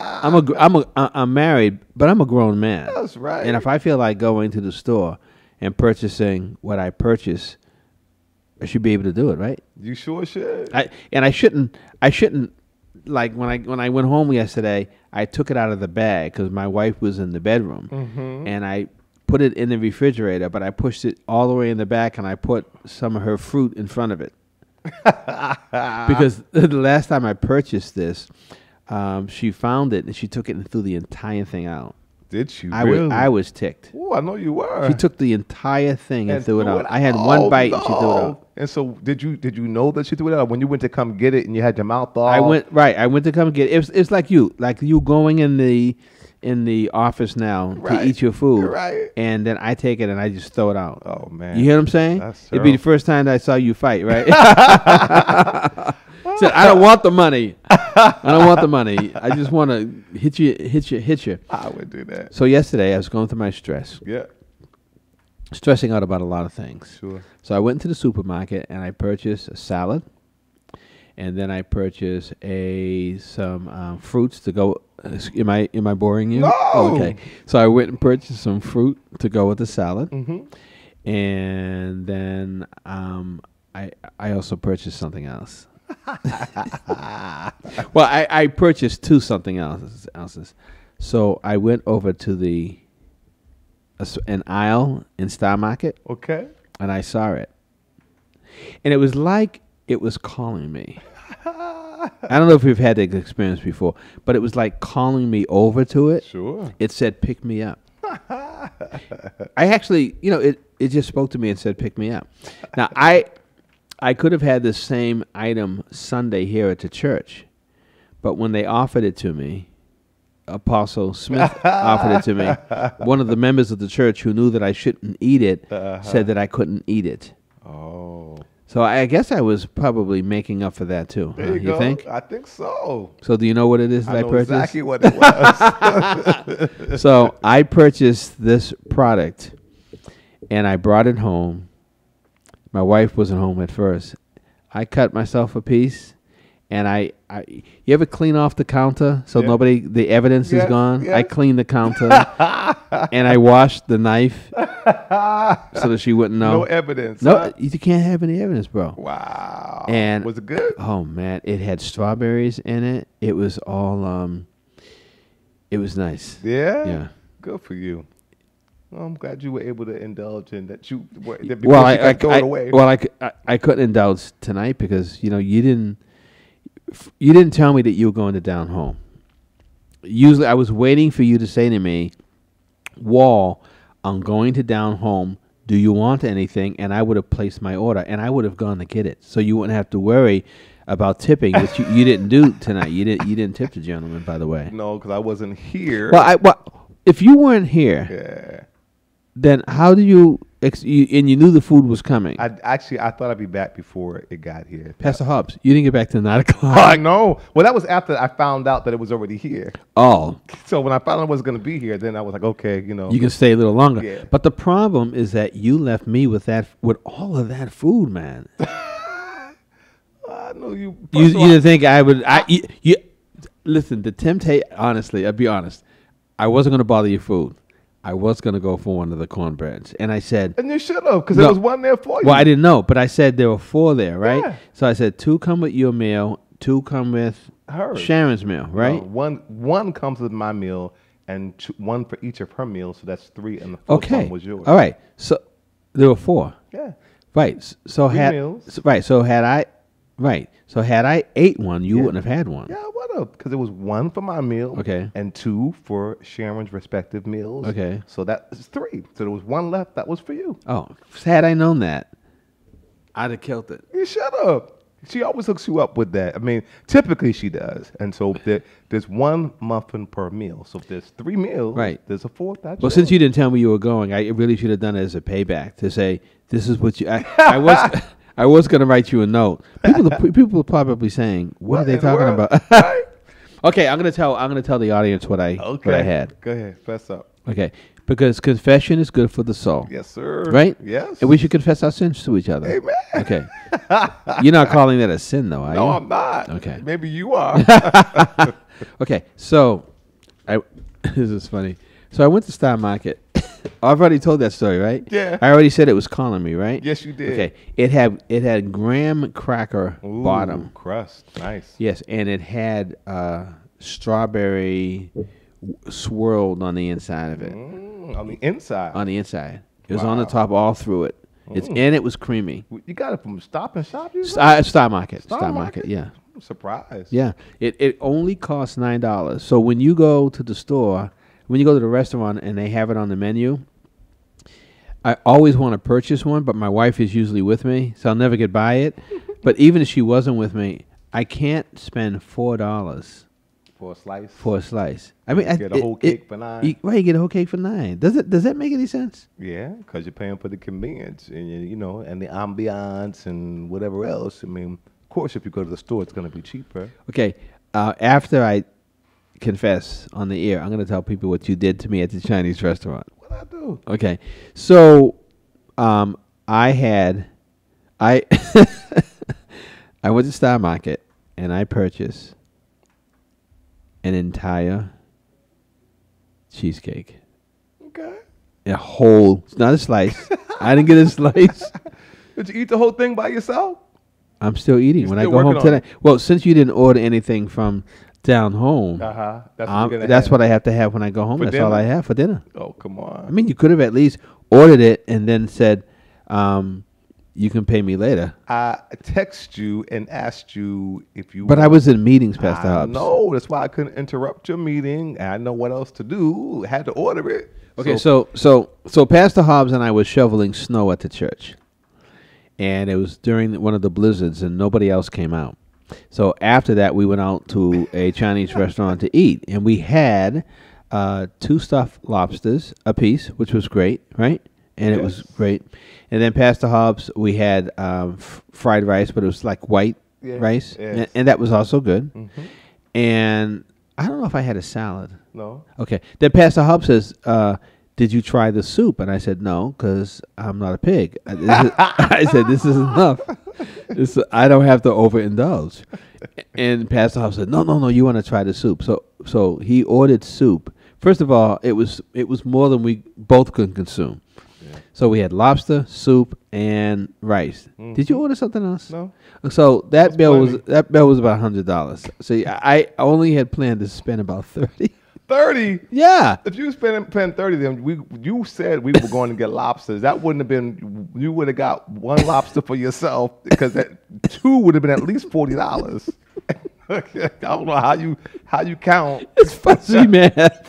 I'm married, but I'm a grown man. That's right. And if I feel like going to the store and purchasing what I purchase, I should be able to do it, right? You sure should. I shouldn't. Like when I went home yesterday, I took it out of the bag because my wife was in the bedroom, and I put it in the refrigerator. But I pushed it all the way in the back, and I put some of her fruit in front of it. Because the last time I purchased this, she found it and she took it and threw the entire thing out. Did she really? I was ticked. Oh, I know you were. She took the entire thing and threw it out. I had one bite and she threw it out. And so did you know that she threw it out when you went to come get it and you had your mouth off? I went to come get it. It's like you going in the office now to eat your food, right? And then I take it and I just throw it out. Oh man, you hear what I'm saying? That's It'd be the first time that I saw you fight, right? Said, I don't want the money. I don't want the money. I just want to hit you. I would do that. So yesterday I was going through my stress. Yeah. Stressing out about a lot of things. Sure. So I went into the supermarket and I purchased a salad, and then I purchased some fruits to go. Am I boring you? No. Oh, okay. So I went and purchased some fruit to go with the salad, and then I also purchased something else. Well, I purchased something else's. So I went over to an aisle in Star Market. Okay. And I saw it. And it was like it was calling me. I don't know if you've had that experience before, but it was like calling me over to it. Sure. It said, pick me up. I actually, it just spoke to me and said, pick me up. Now, I could have had the same item Sunday here at the church, but when they offered it to me, Apostle Smith offered it to me. One of the members of the church who knew that I shouldn't eat it said that I couldn't eat it. Oh. So I guess I was probably making up for that too. There you go. Think? I think so. So do you know what it is that I purchased? Exactly what it was. So I purchased this product, and I brought it home. My wife wasn't home at first. I cut myself a piece, and you ever clean off the counter so the evidence is gone? Yes. I cleaned the counter, and I washed the knife so that she wouldn't know. No evidence. No, you can't have any evidence, bro. Wow. And was it good? Oh man, it had strawberries in it. It was all it was nice. Yeah. Yeah. Good for you. Well, I'm glad you were able to indulge in that. I throw it away. Well, I couldn't indulge tonight because you didn't tell me that you were going to Down Home. Usually, I was waiting for you to say to me, "Wall, I'm going to Down Home. Do you want anything?" And I would have placed my order, and I would have gone to get it, so you wouldn't have to worry about tipping, which you didn't do tonight. You didn't tip the gentleman, by the way. No, because I wasn't here. Well, if you weren't here, then how do you and you knew the food was coming. I thought I'd be back before it got here. Pastor Hobbs, you didn't get back till 9 o'clock. I know. Well, that was after I found out that it was already here. Oh, So when I found out it was going to be here, then I was like, okay, you know. you can stay a little longer. Yeah. But the problem is that you left me with all of that food, man. I know you. You didn't think I would? You listen. The temptation. Honestly, I'll be honest. I wasn't going to bother your food. I was going to go for one of the cornbreads, and I said, And you should have, because No. there was one there for you. "Well, I didn't know," but I said there were 4 there, right? Yeah. So I said 2 come with your meal, 2 come with Hers. Sharon's meal, right? One comes with my meal, and 1 for each of her meals, so that's 3, and the 4th Okay. one was yours. All right. So there were 4. Yeah. Right. So 3 meals. So had I ate one, you wouldn't have had one. Yeah, I would have, because it was 1 for my meal, Okay. and 2 for Sharon's respective meals. Okay. So that's 3. So there was 1 left that was for you. Oh, had I known that, I'd have killed it. You shut up. She always hooks you up with that. I mean, typically she does. And so there's 1 muffin per meal. So if there's 3 meals, Right. there's a 4th. That's Well, since you didn't tell me you were going, I really should have done it as a payback to say this is what you. I was going to write you a note. People are probably saying, "What are they in the talking world? about?" Right? Okay, I'm gonna tell the audience what I had. Go ahead. Fess up. Okay, because confession is good for the soul. Yes, sir. Right? Yes. And we should confess our sins to each other. Amen. Okay. You're not calling that a sin, though, are you? No, I'm not. Okay. Maybe you are. Okay, so this is funny. So I went to Star Market. I've already told that story, right? Yeah. I already said it was calling me, right? Yes, you did. Okay. It had graham cracker Ooh, bottom. crust. Nice. Yes, and it had strawberry swirled on the inside of it. On the inside. On the inside, it was on the Wow. top all through it. And it was creamy. You got it from Stop and Shop? You Star Market. Star Star Market. Yeah. I'm surprised. Yeah, it only costs $9. So when you go to the store, when you go to the restaurant and they have it on the menu, I always want to purchase one, but my wife is usually with me, so I'll never get by it. But even if she wasn't with me, I can't spend $4 For a slice. for a slice. I mean, Get a whole cake for $9. You get a whole cake for $9. Does that make any sense? Yeah, because you're paying for the convenience and and the ambiance and whatever else. I mean, of course, if you go to the store, it's going to be cheaper. Okay, after I confess on the air, I'm going to tell people what you did to me at the Chinese restaurant. What I do? Okay, so I I went to Star Market and I purchased an entire cheesecake. Okay. A whole, not a slice. I didn't get a slice. Did you eat the whole thing by yourself? I'm still eating You're when I still go home working on today. Well, since you didn't order anything from down home, That's what I have to have when I go home. For That's all dinner? I have for dinner. Oh, come on. I mean, you could have at least ordered it and then said, you can pay me later. I text you and asked you if you. But I was in meetings, Pastor Hobbs. No, that's why I couldn't interrupt your meeting. And I know what else to do. Had to order it. Okay, so Pastor Hobbs and I was shoveling snow at the church, and it was during one of the blizzards, and nobody else came out. So after that, we went out to a Chinese restaurant to eat, and we had 2 stuffed lobsters apiece, which was great, right? And it was great. And then Pastor Hobbs, we had fried rice, but it was like white rice, and that was also good. And I don't know if I had a salad. No. Okay. Then Pastor Hobbs says, did you try the soup? And I said, no, because I'm not a pig. I said, this is enough. I don't have to overindulge. And Pastor Hobbs said, no, you want to try the soup. So he ordered soup. First of all, it was more than we both could consume. Yeah. So we had lobster, soup, and rice. Mm-hmm. Did you order something else? No. So that bill was about $100. So I only had planned to spend about $30. 30. Yeah. If you spend 30, then you said we were going to get lobsters. That wouldn't have been. You would have got 1 lobster for yourself because that 2 would have been at least $40. I don't know how you count. It's fuzzy math.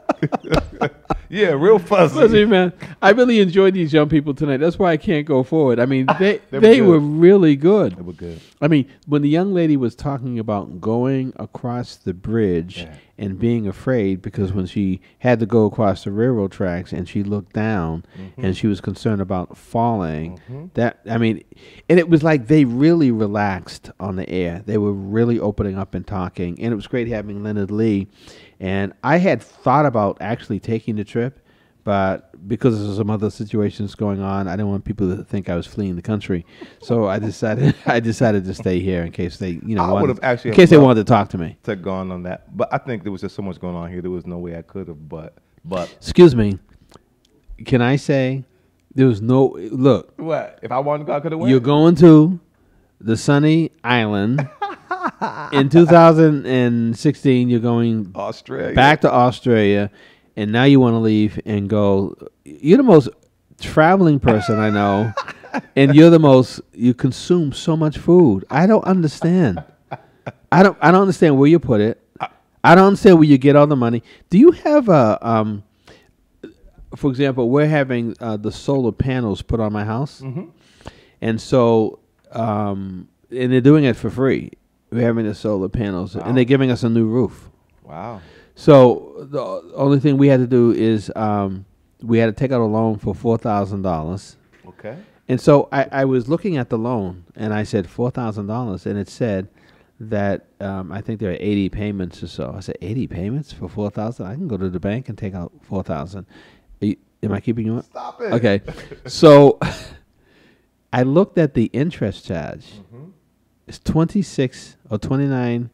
Yeah, real fuzzy. Fuzzy man. I really enjoyed these young people tonight. That's why I can't go forward. I mean, they were really good. They were good. I mean, when the young lady was talking about going across the bridge and being afraid because when she had to go across the railroad tracks and she looked down and she was concerned about falling, that, I mean, and it was like they really relaxed on the air. They were really opening up and talking, and it was great having Leonard Lee. And I had thought about actually taking the trip, but because of some other situations going on, I didn't want people to think I was fleeing the country. So I decided to stay here in case they, you know, in case they wanted to talk to me. To gone on that, but I think there was just so much going on here. There was no way I could have. But excuse me, can I say there was no look? What if I wanted to go? I could have went. You're going to the sunny island in 2016. You're going Australia back to Australia. And now you want to leave and go. You're the most traveling person I know, and you consume so much food. I don't understand. I don't understand where you put it. I don't understand where you get all the money. Do you have a for example, we're having the solar panels put on my house, and so and they're doing it for free. We're having the solar panels, and they're giving us a new roof. Wow. So the only thing we had to do is we had to take out a loan for $4,000. Okay. And so I was looking at the loan, and I said $4,000, and it said that I think there are 80 payments or so. I said 80 payments for $4,000. I can go to the bank and take out $4,000. Am I keeping you up? Stop it. Okay. So I looked at the interest charge. It's 26 or 29%.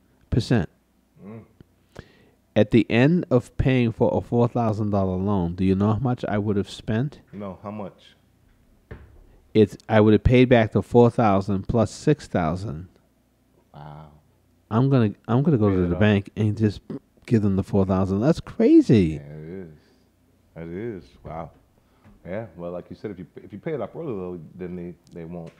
At the end of paying for a $4,000 loan, do you know how much I would have spent? No, how much? I would have paid back the $4,000 plus $6,000. Wow. I'm gonna go to the bank and just give them the $4,000. That's crazy. Yeah, it is. It is. Wow. Yeah. Well, like you said, if you pay it off early though, then they won't.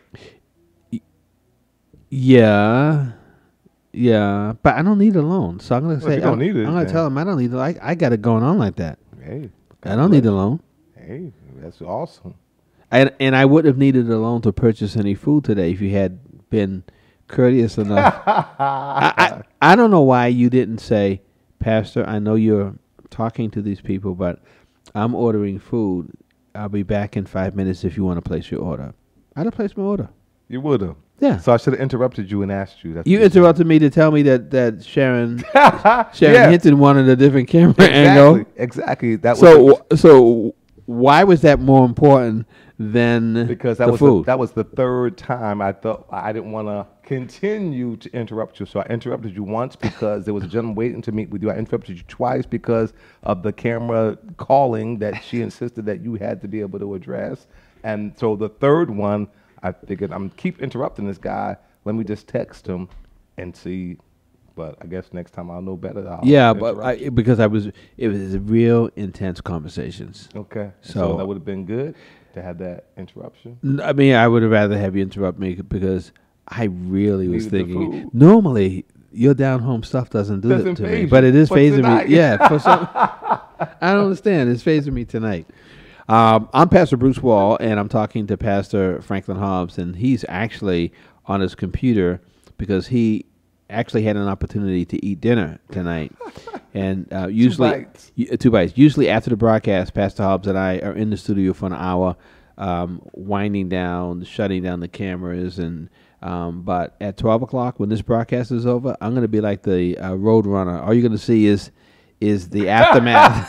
Yeah. Yeah, but I don't need a loan, so I'm gonna say you don't need it, I'm gonna tell them I don't need it. I got it going on like that. Hey, I don't need a loan. Hey, that's awesome. And I would have needed a loan to purchase any food today if you had been courteous enough. I don't know why you didn't say, Pastor, I know you're talking to these people, but I'm ordering food. I'll be back in 5 minutes if you want to place your order. I'd have placed my order. You would have. Yeah. So I should have interrupted you and asked you. You interrupted me to tell me that Sharon Hinton wanted a different camera angle. Exactly. That so why was that more important than because the food? That was the third time I thought I didn't want to continue to interrupt you. So I interrupted you once because there was a gentleman waiting to meet with you. I interrupted you twice because of the camera calling that she insisted that you had to be able to address. And so the third one, I figured I'm keep interrupting this guy. Let me just text him and see. But I guess next time I'll know better. Because it was real intense conversations. Okay. So that would have been good to have that interruption. I mean, I would have rather have you interrupt me because I really was thinking. Normally, your down home stuff doesn't do that to me, but it is phasing me. Yeah. For some, I don't understand. It's phasing me tonight. I'm Pastor Bruce Wall, and I'm talking to Pastor Franklin Hobbs, and he's actually on his computer because he actually had an opportunity to eat dinner tonight. And usually, 2 bites. Usually after the broadcast, Pastor Hobbs and I are in the studio for an hour, winding down, shutting down the cameras, and but at 12 o'clock when this broadcast is over, I'm going to be like the road runner. All you're going to see is the aftermath.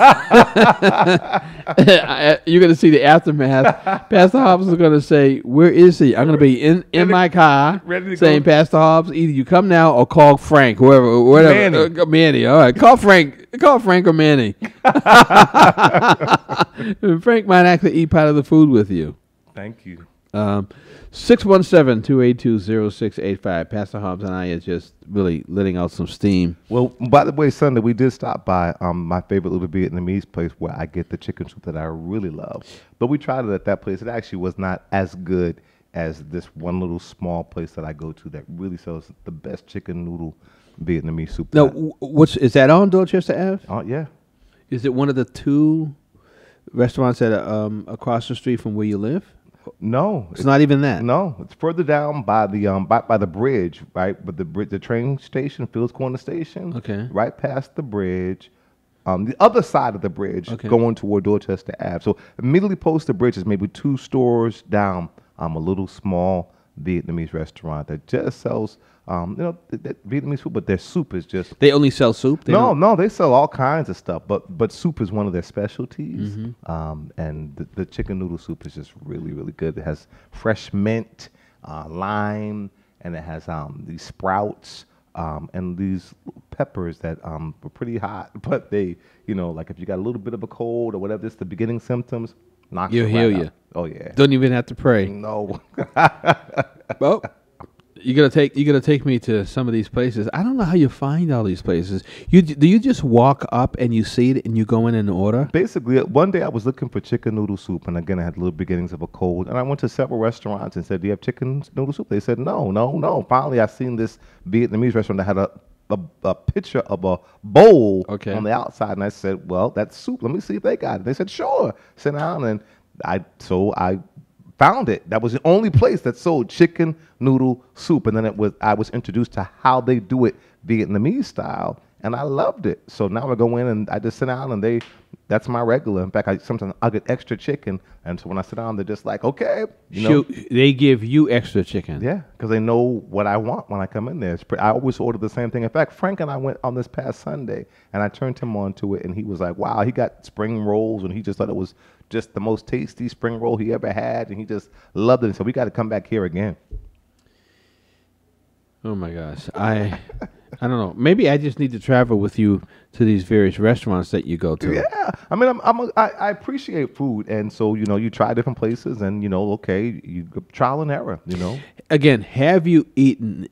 You're going to see the aftermath. Pastor Hobbs is going to say, where is he? I'm going to be in my car saying, Pastor Hobbs, either you come now or call Frank, whatever. Manny. All right. Call Frank or Manny. Frank might actually eat part of the food with you. Thank you. 617-282-0685. Pastor Hobbs and I are just really letting out some steam. Well, by the way, Sunday, we did stop by my favorite little Vietnamese place where I get the chicken soup that I really love. But we tried it at that place. It actually was not as good as this one little small place that I go to that really sells the best chicken noodle Vietnamese soup. No, is that on Dorchester Ave? Oh, yeah. Is it one of the two restaurants that are across the street from where you live? No, It's not even that. No, it's further down by the by the bridge, right? But the train station, Fields Corner Station. Okay. Right past the bridge. The other side of the bridge, Okay. going toward Dorchester Ave. So immediately post the bridge is maybe 2 stores down. A little small Vietnamese restaurant that just sells, that Vietnamese food, but their soup is just. They only sell soup? No, they sell all kinds of stuff, but soup is one of their specialties. Mm-hmm. And the chicken noodle soup is just really, really good. It has fresh mint, lime, and it has these sprouts and these peppers that were pretty hot. But they, like if you got a little bit of a cold or whatever, it's the beginning symptoms, knocks You'll it heal right you. out. Oh yeah. Don't even have to pray. No. Well, you gotta take me to some of these places. I don't know how you find all these places. Do you just walk up and you see it and you go in and order? Basically, one day I was looking for chicken noodle soup, and again I had little beginnings of a cold, and I went to several restaurants and said, "Do you have chicken noodle soup?" They said, "No." Finally, I seen this Vietnamese restaurant that had a picture of a bowl on the outside, and I said, "Well, that's soup. Let me see if they got it." They said, "Sure." Sit down, and I found it. That was the only place that sold chicken noodle soup, and then I was introduced to how they do it Vietnamese style, and I loved it. So now I go in and I just sit down, and that's my regular. In fact, sometimes I get extra chicken, and so when I sit down, they're just like, okay, They give you extra chicken. Yeah, because they know what I want when I come in there. I always order the same thing. In fact, Frank and I went on this past Sunday, and I turned him on to it, and he was like, wow, he got spring rolls, and he just thought it was just the most tasty spring roll he ever had, and he just loved it. So we got to come back here again. Oh my gosh, I don't know. Maybe I just need to travel with you to these various restaurants that you go to. Yeah, I mean, I appreciate food, and so you try different places, and you trial and error. Again, have you eaten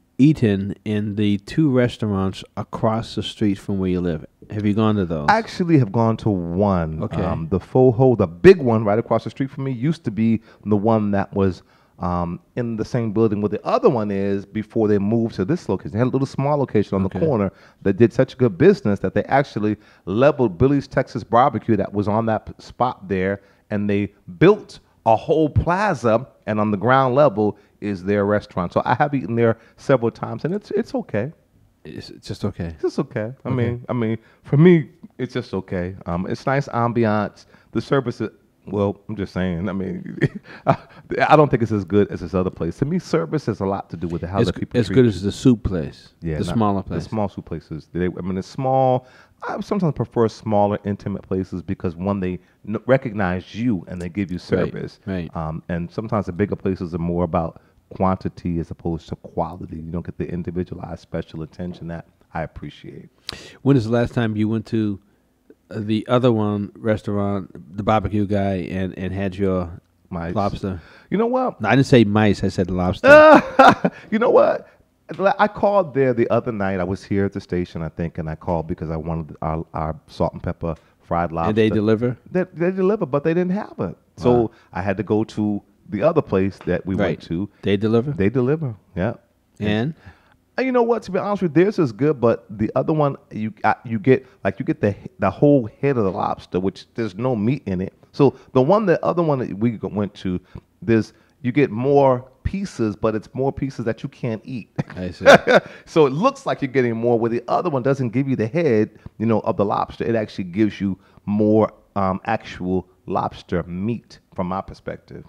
in the 2 restaurants across the street from where you live? Have you gone to those? I actually have gone to one. Okay. The Pho Ho, the big one right across the street from me, used to be the one that was in the same building where the other one is before they moved to this location. They had a little small location on the corner that did such good business that they actually leveled Billy's Texas Barbecue that was on that spot there, and they built a whole plaza, and on the ground level is their restaurant. So I have eaten there several times, and it's okay. It's just okay. It's just okay. I mean, for me, it's just okay. It's nice ambiance. The service is, well, I'm just saying. I mean, I don't think it's as good as this other place. To me, service has a lot to do with how the people as treat good you. as the soup place. Yeah, the smaller place. The small soup places. It's small. I sometimes prefer smaller, intimate places because one, they recognize you and they give you service. Right. And sometimes the bigger places are more about quantity as opposed to quality. You don't get the individualized special attention that I appreciate. When is the last time you went to the other one restaurant, the barbecue guy, and had your Mice. lobster? You know what? No, I didn't say mice. I said lobster. You know what? I called there the other night. I was here at the station, I think, and I called because I wanted our salt and pepper fried lobster. And they deliver? They deliver, but they didn't have it. So I had to go to the other place that we went to. They deliver? They deliver, yeah. And you know what? To be honest with you, theirs is good, but the other one you get the whole head of the lobster, which there's no meat in it. So the other one that we went to, you get more pieces, but it's more pieces that you can't eat. I see. So it looks like you're getting more, where the other one doesn't give you the head, of the lobster. It actually gives you more actual lobster meat from my perspective.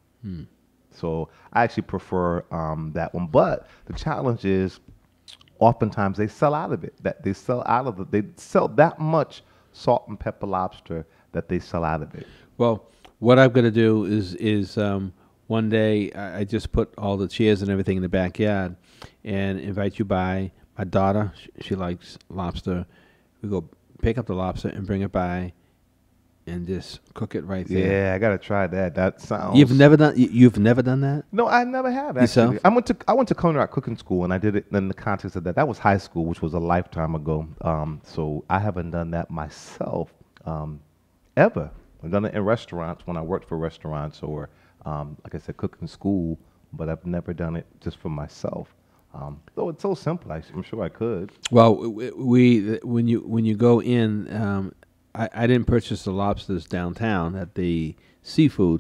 So I actually prefer that one. But the challenge is, oftentimes they sell out of it. They sell that much salt and pepper lobster that they sell out of it. Well, what I'm going to do is one day I just put all the chairs and everything in the backyard and invite you by. My daughter, she likes lobster. We go pick up the lobster and bring it by and just cook it right there. Yeah, I gotta try that. That sounds. You've never done that? No, I never have actually. Yourself? I went to culinary cooking school, and I did it in the context of that. That was high school, which was a lifetime ago. So I haven't done that myself ever. I've done it in restaurants when I worked for restaurants, or like I said, cooking school. But I've never done it just for myself. Though it's so simple, I'm sure I could. Well, when you go in, I didn't purchase the lobsters downtown at the seafood.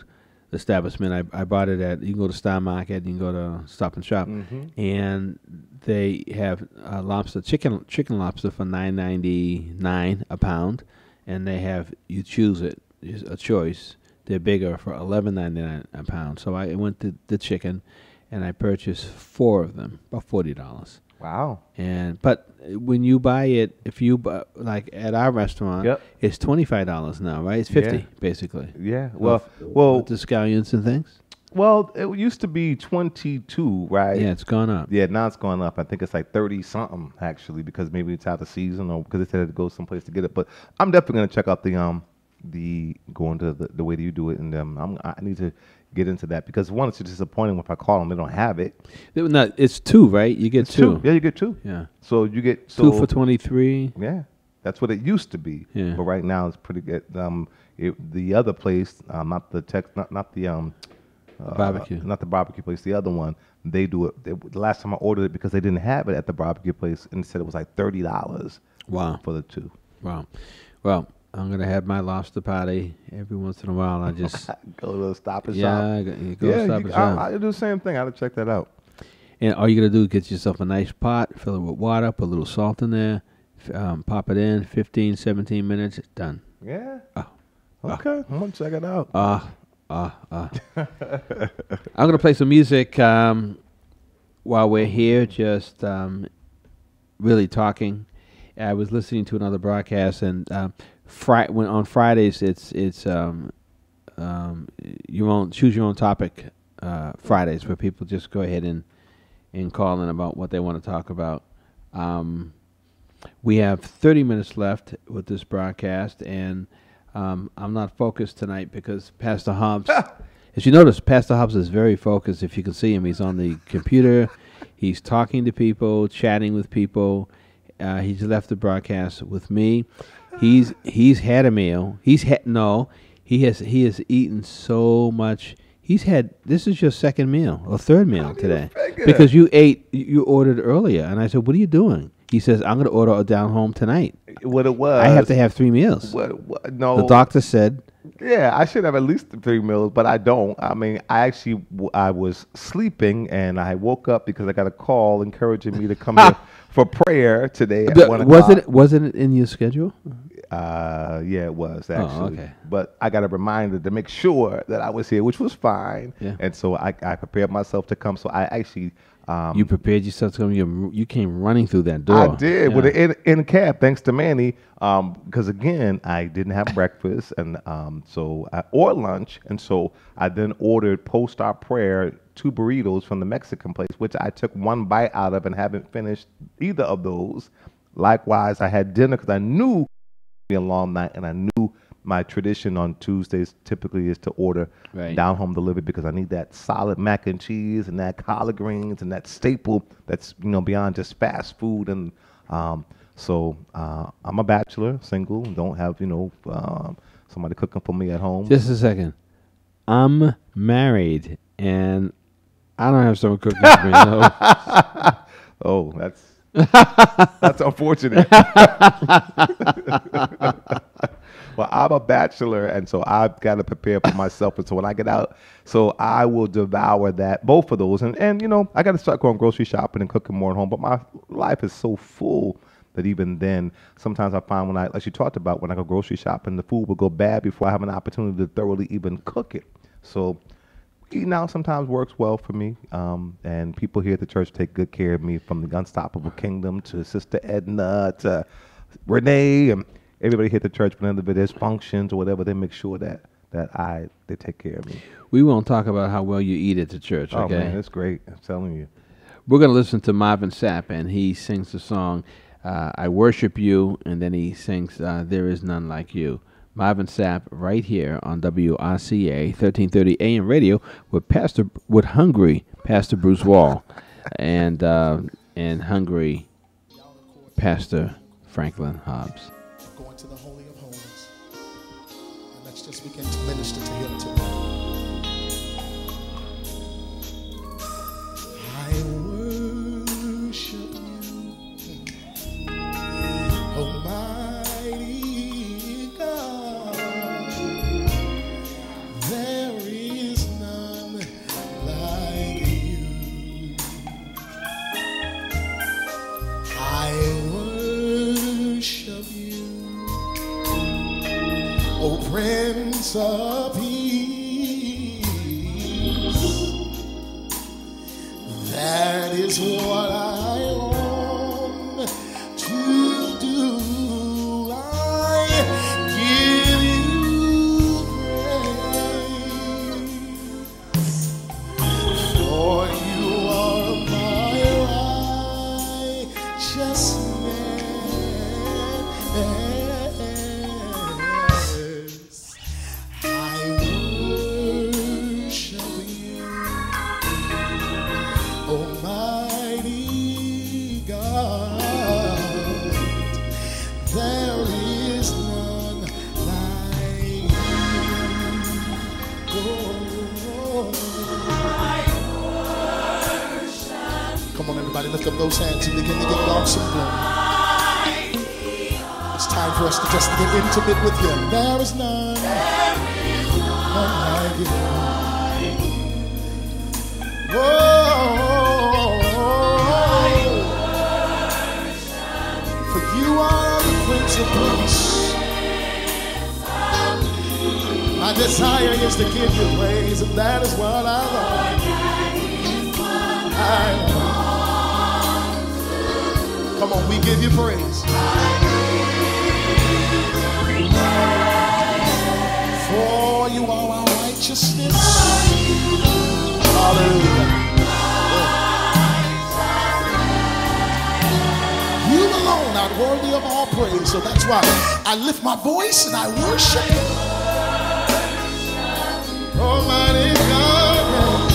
establishment. I bought it at, you can go to Star Market, you can go to Stop and Shop, and they have lobster, chicken lobster for $9.99 a pound, and they have, you choose it, it's a choice. They're bigger for $11.99 a pound. So I went to the chicken, and I purchased 4 of them, about $40. Wow. But when you buy it, if you buy, like at our restaurant, it's $25 now, right? It's $50 basically. Yeah. Well, with the scallions and things. Well, it used to be 22, right? Yeah, it's gone up. Yeah, now it's gone up. I think it's like 30 something actually, because maybe it's out of season or because they said to go someplace to get it. But I'm definitely gonna check out the going to the way that you do it, and I need to get into that because one, it's disappointing if I call them, they don't have it. No, it's 2, right? You get 2. Yeah, you get 2. Yeah. So you get 2 for $23. Yeah, that's what it used to be. Yeah. But right now it's pretty good. The other place, not the barbecue, not the barbecue place, the other one, they do it. The last time I ordered it because they didn't have it at the barbecue place, and said it was like $30. Wow. For the 2. Wow. Well, I'm gonna have my lobster party every once in a while. I just go to Stop and Shop. Yeah, go Stop and Shop. I do the same thing. I have to check that out. And all you gotta do is get yourself a nice pot, fill it with water, put a little salt in there, pop it in, 15, 17 minutes, done. Yeah. Okay, I'm gonna check it out. I'm gonna play some music while we're here, just really talking. I was listening to another broadcast, and when on Fridays it's choose your own topic Fridays, where people just go ahead and call in about what they want to talk about. We have 30 minutes left with this broadcast, and I'm not focused tonight because Pastor Hobbs, as you notice, Pastor Hobbs is very focused. If you can see him, he's on the computer, he's talking to people, chatting with people. He's left the broadcast with me. He's had a meal. He has eaten so much. This is your second meal or third meal today because you ordered earlier, and I said, "What are you doing?" He says, "I'm going to order down home tonight." What it was, I have to have 3 meals. No, the doctor said. Yeah, I should have at least 3 meals, but I don't. I mean, I was sleeping, and I woke up because I got a call encouraging me to come here for prayer today at 1 o'clock. Wasn't it in your schedule? Yeah, it was actually. Oh, okay. But I got a reminder to make sure that I was here, which was fine. Yeah. And so I prepared myself to come. So I actually. You prepared yourself to come. You came running through that door. I did with an in cab, thanks to Manny. Because again, I didn't have breakfast or lunch, and so I then ordered post our prayer 2 burritos from the Mexican place, which I took 1 bite out of and haven't finished either of those. Likewise, I had dinner because I knew it would be a long night, and I knew my tradition on Tuesdays typically is to order down home delivered because I need that solid mac and cheese and that collard greens and that staple that's beyond just fast food. And so I'm a bachelor, single, don't have somebody cooking for me at home. Just a second, I'm married and I don't have someone cooking for me. No. Oh, that's unfortunate. Well, I'm a bachelor, and so I've got to prepare for myself. And so when I get out, so I will devour both of those. And I got to start going grocery shopping and cooking more at home. But my life is so full that even then, sometimes I find as you talked about, when I go grocery shopping, the food will go bad before I have an opportunity to thoroughly even cook it. So eating out sometimes works well for me. And people here at the church take good care of me, from the Unstoppable Kingdom to Sister Edna to Renee, and everybody here at the church, whenever there's functions or whatever, they make sure that they take care of me. We won't talk about how well you eat at the church, okay? Oh, man, it's great. I'm telling you. We're going to listen to Marvin Sapp, and he sings the song, I Worship You, and then he sings, There Is None Like You. Marvin Sapp right here on WRCA 1330 AM radio with hungry Pastor Bruce Wall and hungry Pastor Franklin Hobbs. Going to the Holy of Holies. And let's just begin to minister to him tonight. I worship you, Almighty God. There is is what I long to do. I give you praise, for you are my righteousness. Almighty God, there is none like you. Come on, everybody, lift up those hands and begin to give God some glory. It's time for us to just get intimate with Him. There is none like you. Whoa, for you are the Prince of Peace. My desire is to give you praise, and that is what I love. Come on, we give you praise. For you are our righteousness. Hallelujah. You alone are worthy of all praise. So that's why I lift my voice and I worship you. Almighty God.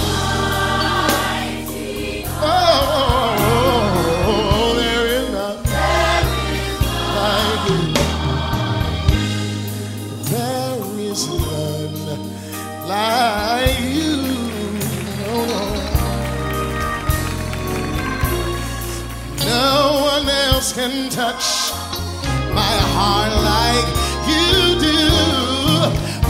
Oh, there is none like you. There is none like you. No one else can touch my heart like you do.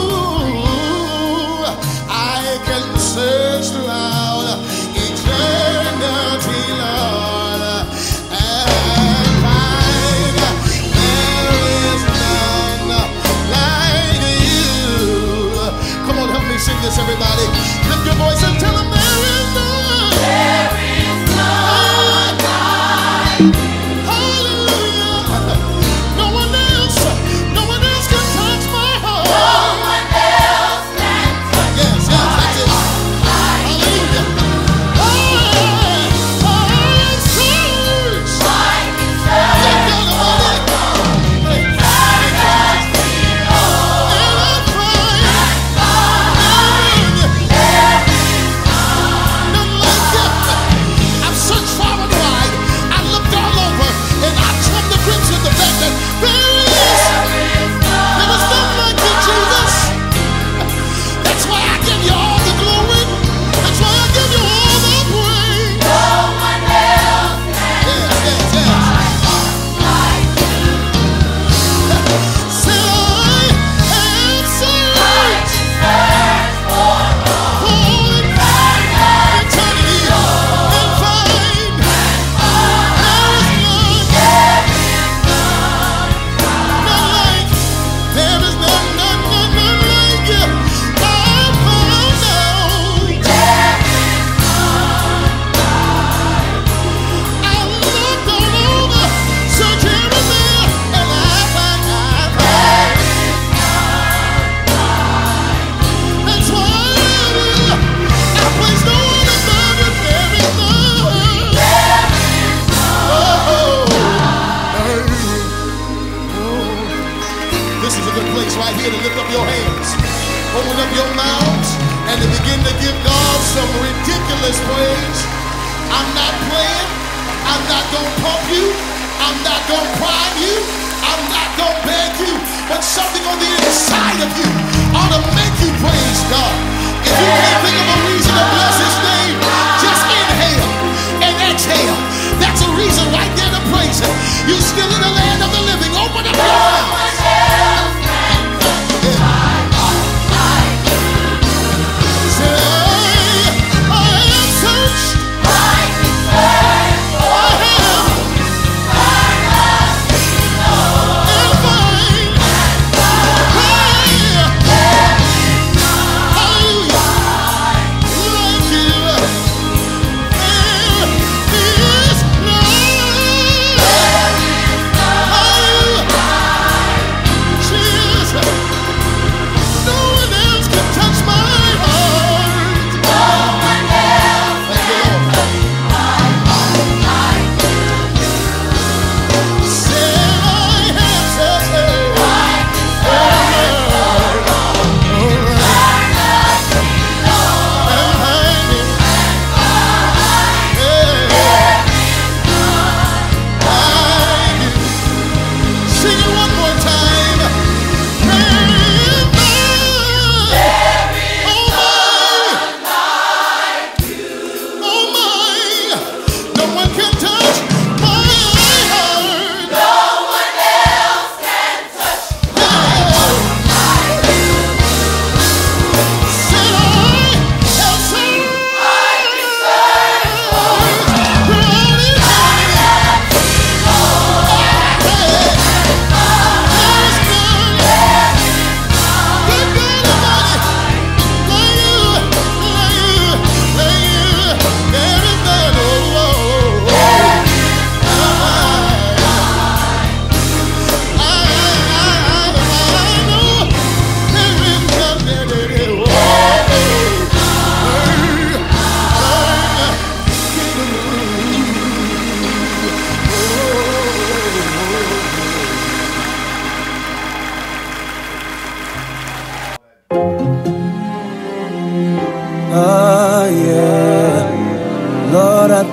Ooh, I can search throughout eternity, Lord, and find there is none like you. Come on, help me sing this, everybody. Lift your voice and tell them there is none. There is none like you.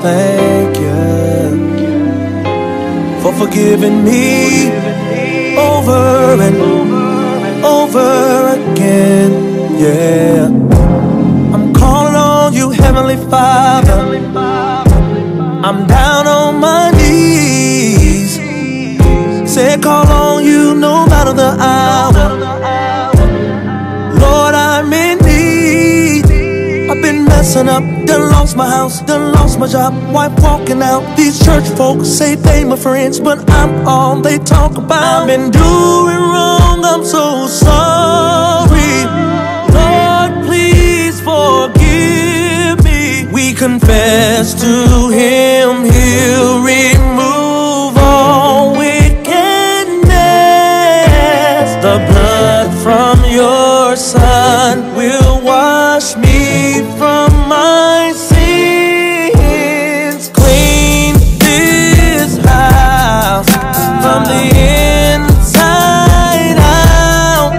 thank you for forgiving me over and over again. Yeah, I'm calling on you, Heavenly Father. I'm down on my knees. Said call on you no matter the hour. Lord, I'm in need. I've been messing up, done lost my house, done lost my job, wife walking out. These church folks say they my friends, but I'm all they talk about. I've been doing wrong, I'm so sorry. Lord, please forgive me. We confess to him, he'll remove all wickedness. The blood from your son will wash me from my sins. Clean this house from the inside out.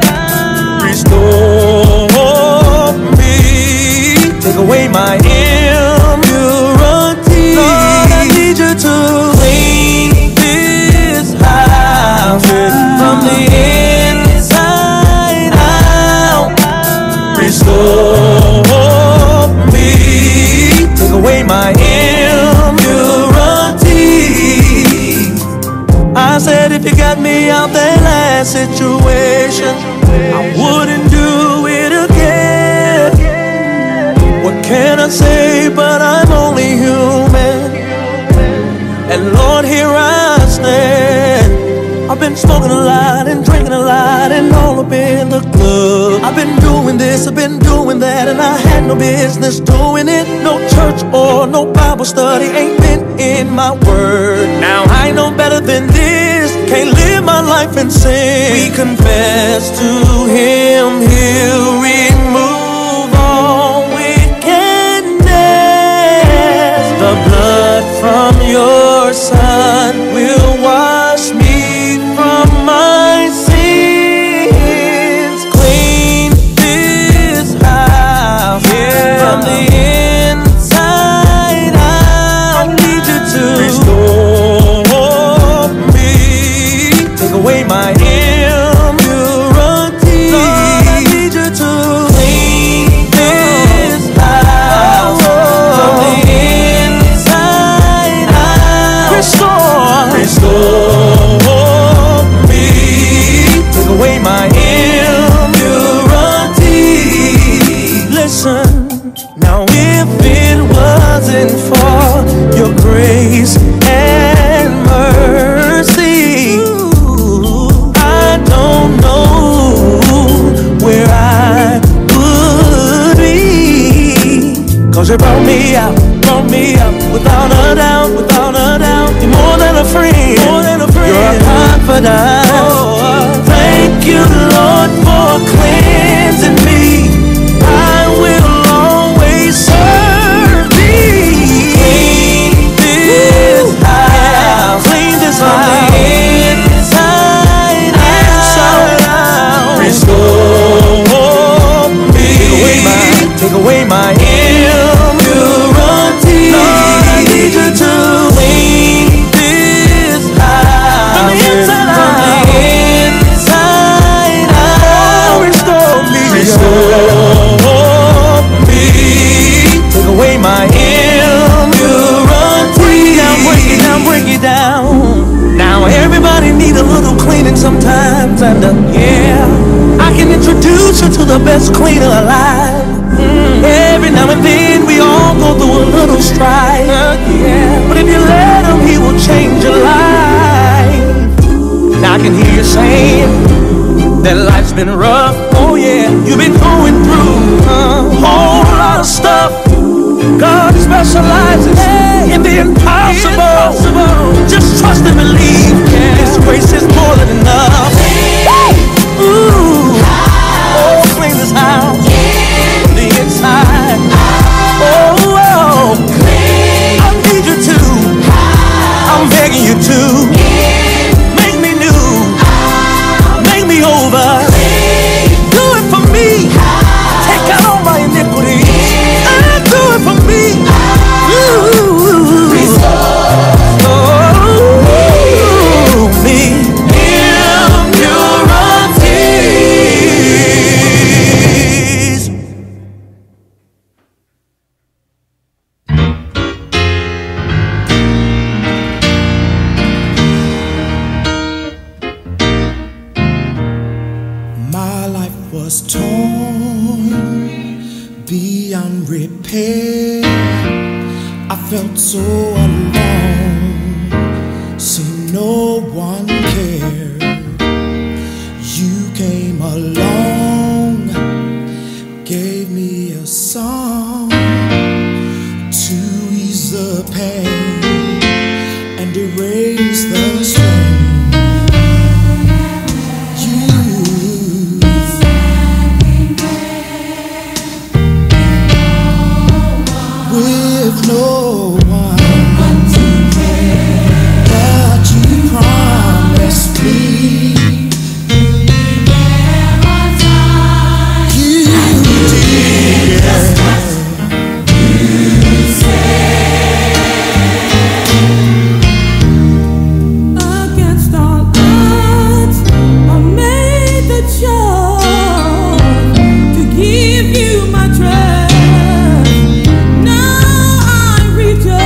Restore me. Take away my impurity. Lord, I need you to clean this house from the inside out. Restore me. Take away my impurity. I said if you got me out that last situation, I wouldn't do it again. What can I say, but I'm only human. And Lord, here I stand. I've been smoking a lot and drinking a lot and all up in the club. I've been doing this, I've been doing that, and I had no business doing it. No church or no Bible study, ain't been in my word. Now I know better than this, can't live my life in sin. We confess to him, he'll remove all wickedness. The blood from your son will wash me from my sins. Clean this house from the inside out. I need you to restore me. Take away my impurity. Lord, I need you to clean this house from the inside out. Restore me. Take away my impurity. Listen, now if it wasn't for your grace and mercy, I don't know where I would be. Cause you brought me out without a doubt, without a doubt. You're more than a friend, you're a confidant. Thank you, Lord, for cleansing me. I will always serve thee. Clean this house, clean this house, inside out. Restore me. Take away my impurity. Lord, I need you to clean this house from the inside out. Restore me. Take away my impurity. Break it down. Now everybody need a little cleaning sometimes, and yeah, I can introduce you to the best cleaner alive. Every now and then we all go through a little strife, yeah. But if you let him, he will change your life. Now I can hear you saying that life's been rough. Oh yeah, you've been going through a whole lot of stuff. God specializes in the impossible. Just trust and believe. His grace is more than enough. Ooh, oh, clean this house from the inside. Oh, I need you to. I'm begging you to make me new, make me over. Do it for me. Take out all my beyond repair. I felt so alone, see no one cared. You came along, gave me a song to ease the pain and erase the strain. With no one to care, but you promised me you'd be there on time. You did just what you said. Against all odds, I made the choice to give you my trust. Now I rejoice.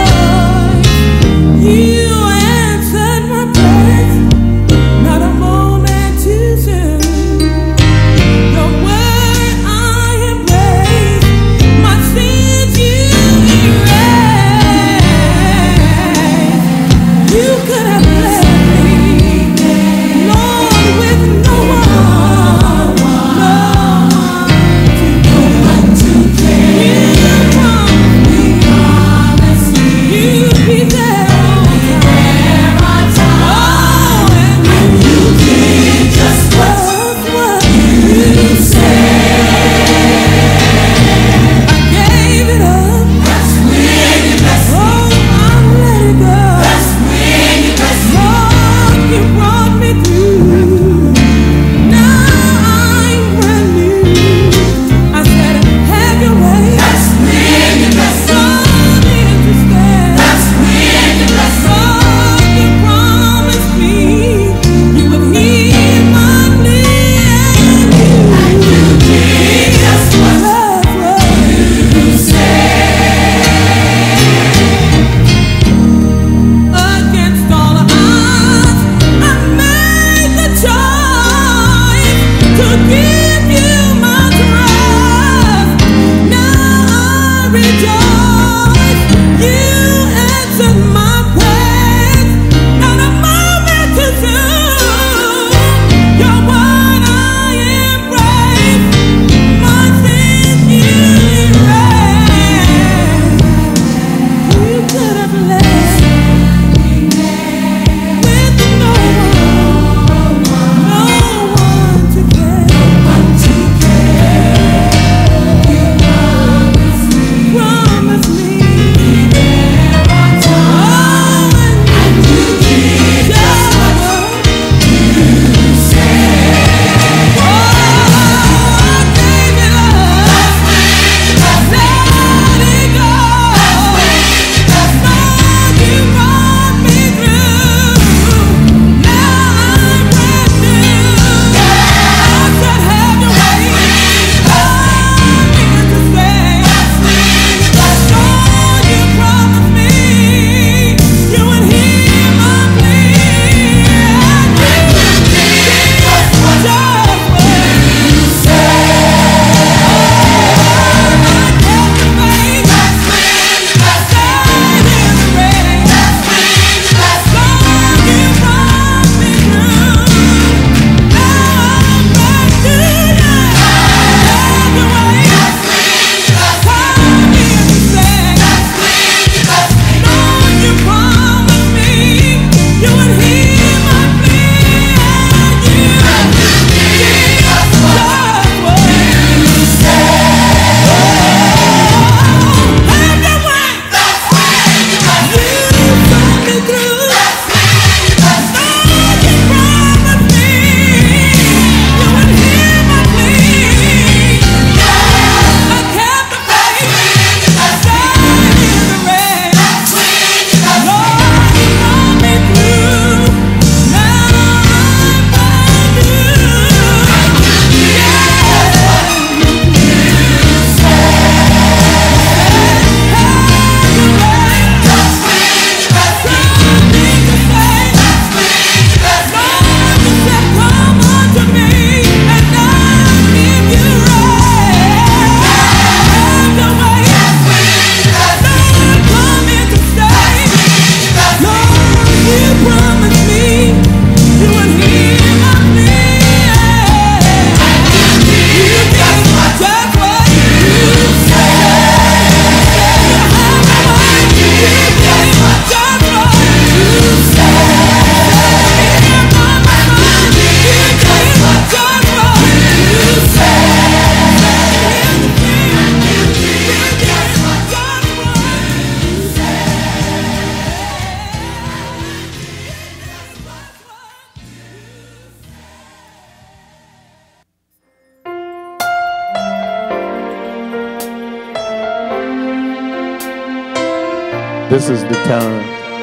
This is the time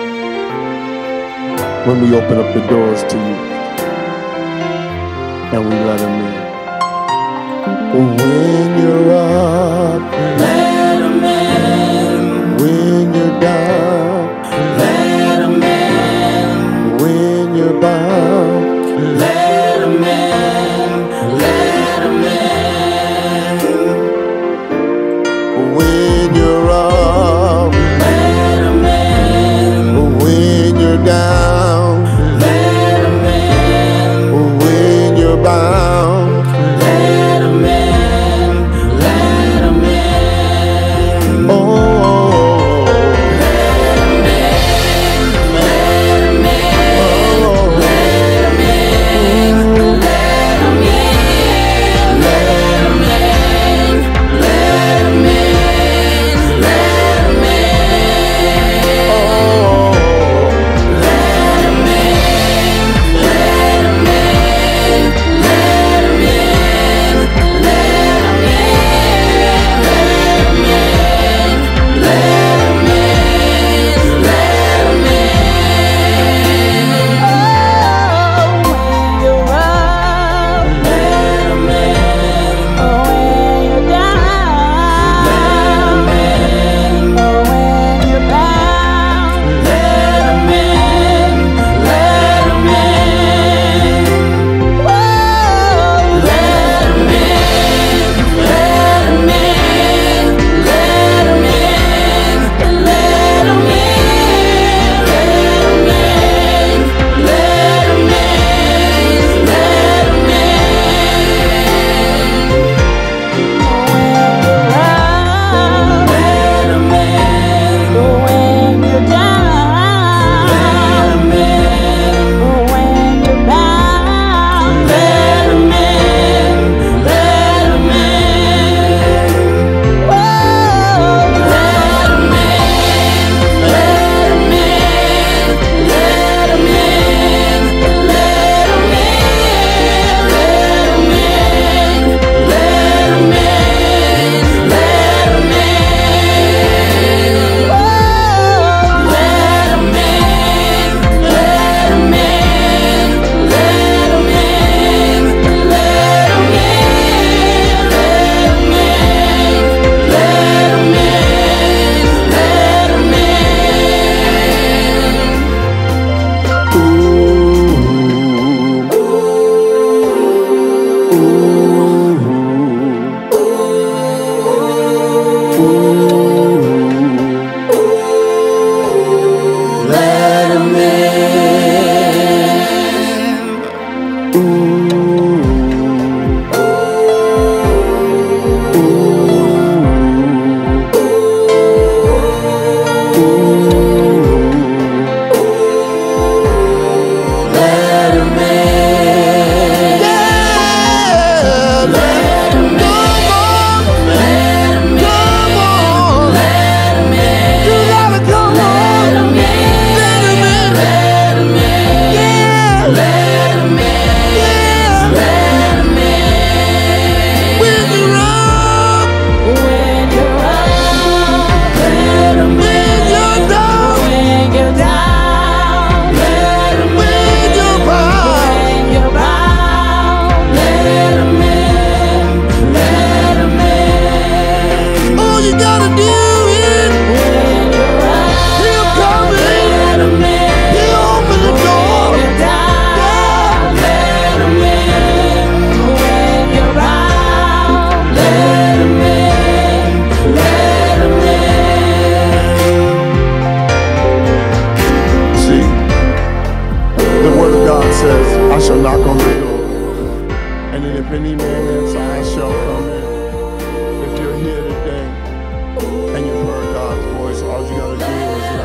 when we open up the doors to you and we let them in. When you're up, let them in. When you're down, let them in. When you're bound, let them in. Let them in. When you're up, let them in. When you're down, let them in. When you're bound, let them in. Let them in. Oh.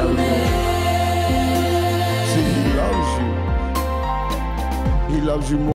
He loves you more.